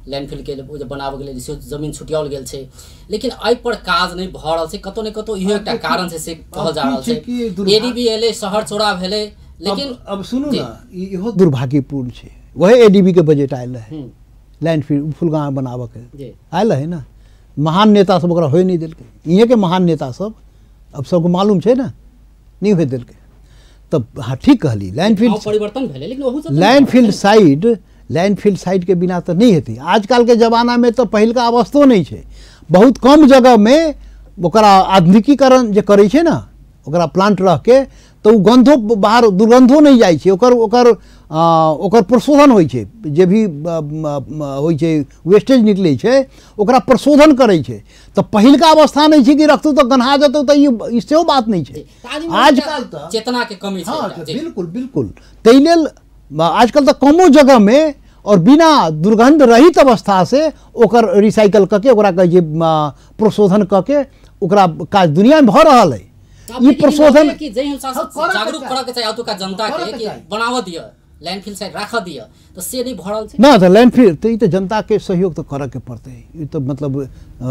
लैंडफिल के लिए बनाबे के लिए जमीन छुटियाओल गेल छै, लेकिन एहि पर काज नहीं भ रहल छै। कतौ ने कतौ इहो एकटा कारण छै से कहल जा रहल छै। एडीबी एले, शहर चौड़ा भेले, लेकिन अब सुनू ना, इहो दुर्भाग्यपूर्ण छै। वही एडीबी के बजट आयल है लैंडफिल फुलगांव बनाबे के आयल है ना, महान नेता सब ओकरा होय नहीं देलकै। इहे के महान नेता सब अब सबको मालूम छै ना, नहीं होय देलकै। तब हाँ ठीक कहली, लैंडफिल परिवर्तन भेले, लेकिन ओहू सब लैंडफिल साइड लैंडफिल साइड के बिना तो नहीं हेतै। आजकल के जमाना में तो पहिलका अवस्थो नहीं छै। बहुत कम जगह में ओकरा आधुनिकीकरण जे करै छै ना, ओकरा प्लांट रह के तो उ गंधो बाहर दुर्गंधो नहीं जाइ छै। ओकर ओकर आ, ओकर प्रशोधन होइ छै, जे भी होइ छै वेस्टेज निकलै छै ओकरा प्रशोधन करै छै। तो पहिलका अवस्था नहीं छै कि रखतौ तो गन्हा जतौ, तो ई सेहो बात नहीं छै। आजकल तो चेतना के कमी छै। हाँ, बिल्कुल बिल्कुल। ताहि लेल आजकल तो कमो जगह में और बिना दुर्गंध रहित अवस्था से ओकर रिसाइकल करके ओकरा कहै छै प्रशोधन करके ओकरा काज दुनिया में भ रहल है। ई प्रशोधन कि जै अनुसार जागरूक करऽ के चाहिए अतुका जनता के कि बनावऽ दिअ, लैंडफिल साइड राखऽ दिअ, तो से नहीं भ रहल छै ना। तो लैंडफिल तो ई तो जनता के सहयोग तो करऽ के पड़तै। ई तो मतलब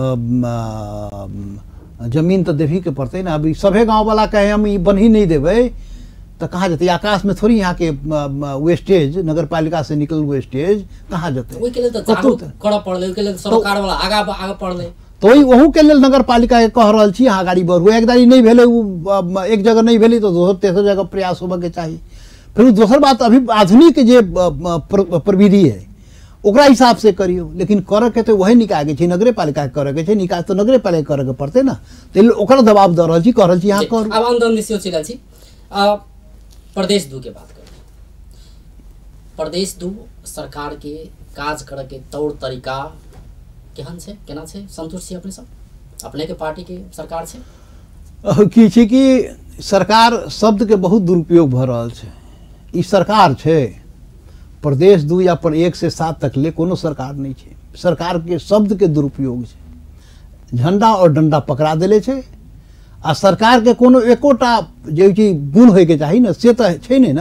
जमीन तो देवी के पड़तै ना। अभी सभे गाँव वाला कहे हम ई बन्ही नहीं देबै तो कहाँ जते? आकाश में थोड़ी यहाँ के वेस्टेज नगर पालिका से निकल वेस्टेज कहाँ जते? ओइ के लेल तो जागरूक करऽ पड़लै, ओइ के लेल सरकार वाला आगा आगा पड़लै। तो वही वहू के लेल नगर पालिका के कह रहल छी अहाँ गाड़ी बढ़ू। एक दारी नहीं भेलै, एक जगह नहीं भेलै तो दोसर तेसर जगह प्रयास होबे के चाही। फिर दोसर बात, अभी आधुनिक जे प्रविधि है ओकरा हिसाब से करियो, लेकिन करऽ के तो वही निकाय के छै, नगरे पालिका के करऽ के छै। निकाय तो नगरे पालिका करऽ के पड़तै ना। तो ओकरा दबाव दऽ रहल छी, कह रहल छी यहाँ करू। अब आंदोलन दिस चलि छी। प्रदेश दू के बात करी। प्रदेश दू सरकार के काज करऽ के तौर तरीका केहन छै, केना छै? संतुष्ट छी अपने सब? अपने के पार्टी के सरकार छै? की छै कि सरकार शब्द के बहुत दुरुपयोग भ रहल छै। ई सरकार छै, प्रदेश दू या पर एक से सात तक ले कोनो सरकार नहीं छै। सरकार के शब्द के दुरुपयोग छै। झंडा और डंडा पकड़ा देले छै आ सरकार के कोनो एकोटा जे चीज गुण होय के चाही ना से तो छै नहीं ना।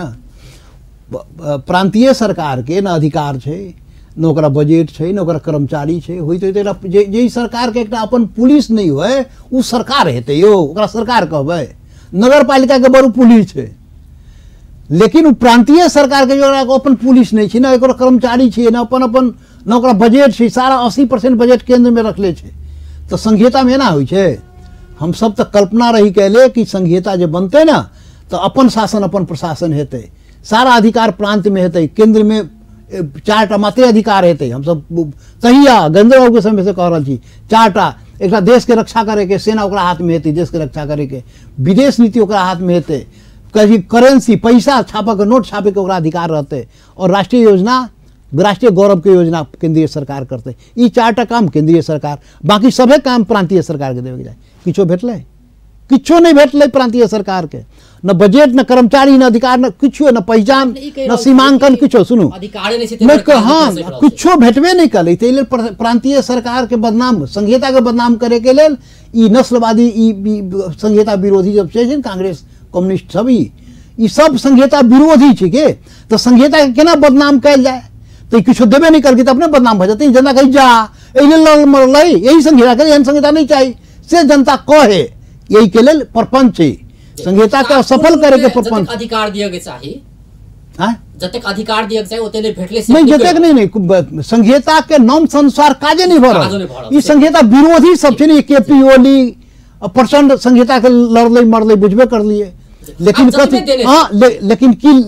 प्रांतीय सरकार के न अधिकार छै, न ओकरा बजट छै, न ओकरा कर्मचारी छै। होइत होइत जे जे सरकार के एकटा अपन पुलिस नहीं होय उ सरकार हेतै यौ? ओकरा सरकार कहबै? नगर पालिका के बड़ू पुलिस छै, लेकिन उ प्रांतीय सरकार के जो अपन पुलिस नहीं छै, ना ओकरा कर्मचारी छै, ना अपन अपन न ओकरा बजट छै। सारा अस्सी परसेंट बजट केंद्र में रखले छै। तो संघीयता में ना होइ छै। हम सब तो कल्पना रही कहले कि संघीयता जे बनते ना तो अपन शासन अपन प्रशासन हेतै, सारा अधिकार प्रांत में हेतै, केंद्र में चारटा मात्रे अधिकार हेतै। हम सब तहिया गंजर बाबू के समय से कह रहल छी, चारटा एकटा देश के रक्षा करे के सेना ओकरा हाथ में हेतै, देश के रक्षा करे के विदेश नीति ओकरा हाथ में हेतै, कहीं करेंसी पैसा छापे के नोट छापे के ओकरा अधिकार रहते, और राष्ट्रीय योजना राष्ट्रीय गौरव के योजना केंद्रीय सरकार करते। ई चारटा काम केंद्रीय सरकार, बाकी सभे काम प्रांतीय सरकार के देवे के जाए। किछो भेटलै? किछो नहीं भेटलै प्रांतीय सरकार के। न बजट, न कर्मचारी, न अधिकार, न किछो, न पहचान, न सीमांकन, किछो। सुनू, मैं हाँ किछो भेटबे नहीं कलै। ताहि लेल प्रांतीय सरकार के बदनाम, संघीयता के बदनाम करे के लेल ई नस्लवादी, ई संघीयता विरोधी जब छै कांग्रेस कम्युनिस्ट सब, ई सब संघीयता विरोधी छै के। तो संघीयता के केना बदनाम कयल जाए? तो किछो देबे नहीं करके तो अपने बदनाम भ जेतै। जनता कही जा एहि लेल लड़ मरलै, यही संघीयता के, एहन संघीयता नहीं चाहिए से जनता कहे। यही के लेल प्रपंच छै, संघीयता के सफल करे के प्रपंच। अधिकार दिए के चाहिए, हां जतेक अधिकार दिए के चाहिए ओते नहीं भेटले। नहीं जतेक नहीं नहीं संघीयता के नाम संसार काजे नहीं भ रहल। ई संघीयता विरोधी सब छै ने, केपी ओली प्रचंड संघीयता के लड़लै मरलै बुझबे करलिए। लेकिन कथी हाँ ले, लेकिन की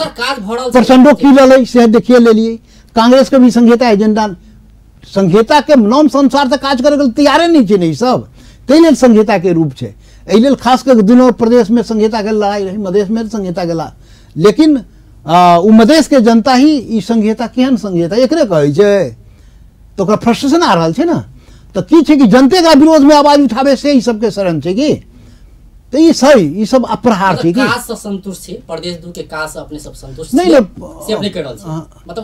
प्रचंडो की लड़ै से देखिए ले लिए। कांग्रेस के भी संघीयता एजेंडा, संघीयता के नाम संसार तक काज करे के तैयारे नहीं छै नहीं सब। ताहि लेल संघीयता के रूप छै। एहि लेल खास कर दुनू प्रदेश में संघीयता के लड़ाई रही, मधेश में संघीयता के लड़ाई। लेकिन उ मधेश के जनता ही ई संघीयता केहन संघीयता एकरे कहै छै, तो ओकरा फ्रस्ट्रेशन आ रहल छै ना। तो की छै कि जनते का विरोध में आवाज उठावे से ही सबके शरण छै कि। तो ये सही, ये सब अपराध छै कि। काज से संतुष्ट छै प्रदेश दू के, काज से अपने सब संतुष्ट नहीं से अपने कह रहल छै। मतलब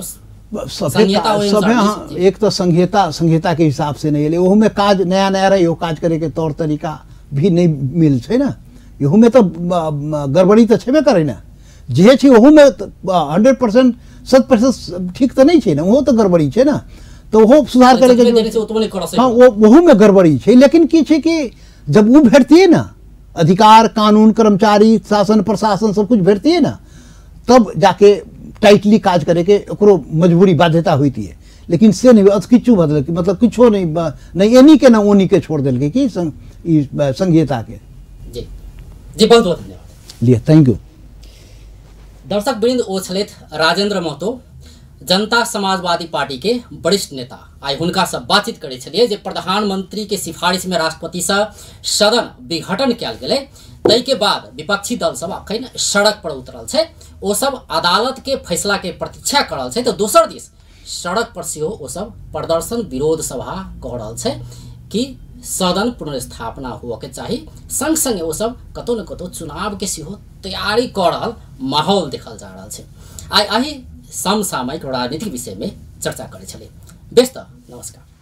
सभे हाँ एक तो संघीयता संघीयता के हिसाब से नहीं एले। ओहू में काज नया नया रहे, काज करे के तौर तरीका भी नहीं मिल छै ना। इहू में तो गड़बड़ी तो छेबे करे ना। जे छै ओहू में हंड्रेड परसेंट शत प्रतिशत ठीक तो नहीं छै ना, ओहो तो गड़बड़ी छै ना। तो वो सुधार करे के देने जरूरत से उत्पन्न कर हाँ वो वहू में गड़बड़ी है। लेकिन की है कि जब वो भेटती ना अधिकार कानून कर्मचारी शासन प्रशासन सब कुछ भेटती है ना तब जाके टाइटली काज करे के ओकरो मजबूरी बाध्यता होती है। लेकिन से नहीं अथ किच्छु बदल के मतलब किछो नहीं नहीं एनी के ना ओनी के छोड़ दिल के कि संग, संघीयता के जी जी बहुत बहुत धन्यवाद लिए थैंक यू। दर्शक वृंद ओ छलैथ राजेंद्र महतो जनता समाजवादी पार्टी के वरिष्ठ नेता। आई हुनका से बातचीत करे छलिए जे प्रधानमंत्री के सिफारिश में राष्ट्रपति से सदन विघटन कयल गेलै तै के बाद विपक्षी दल सब अखन सड़क पर उतरल छै। ओ सब अदालत के फैसला के प्रतीक्षा करल छै तो दोसर दिस सड़क पर सेहो ओ सब प्रदर्शन विरोध सभा कह रहल छै कि सदन पुनर्स्थापना हुआ के चाही। संग संगे ओ सब कतौ न कतौ चुनाव के सेहो तैयारी कर रहल माहौल देखल जा रहल छै। आई आही समसामयिक राजनीतिक विषय में चर्चा करे छले। व्यस्त नमस्कार।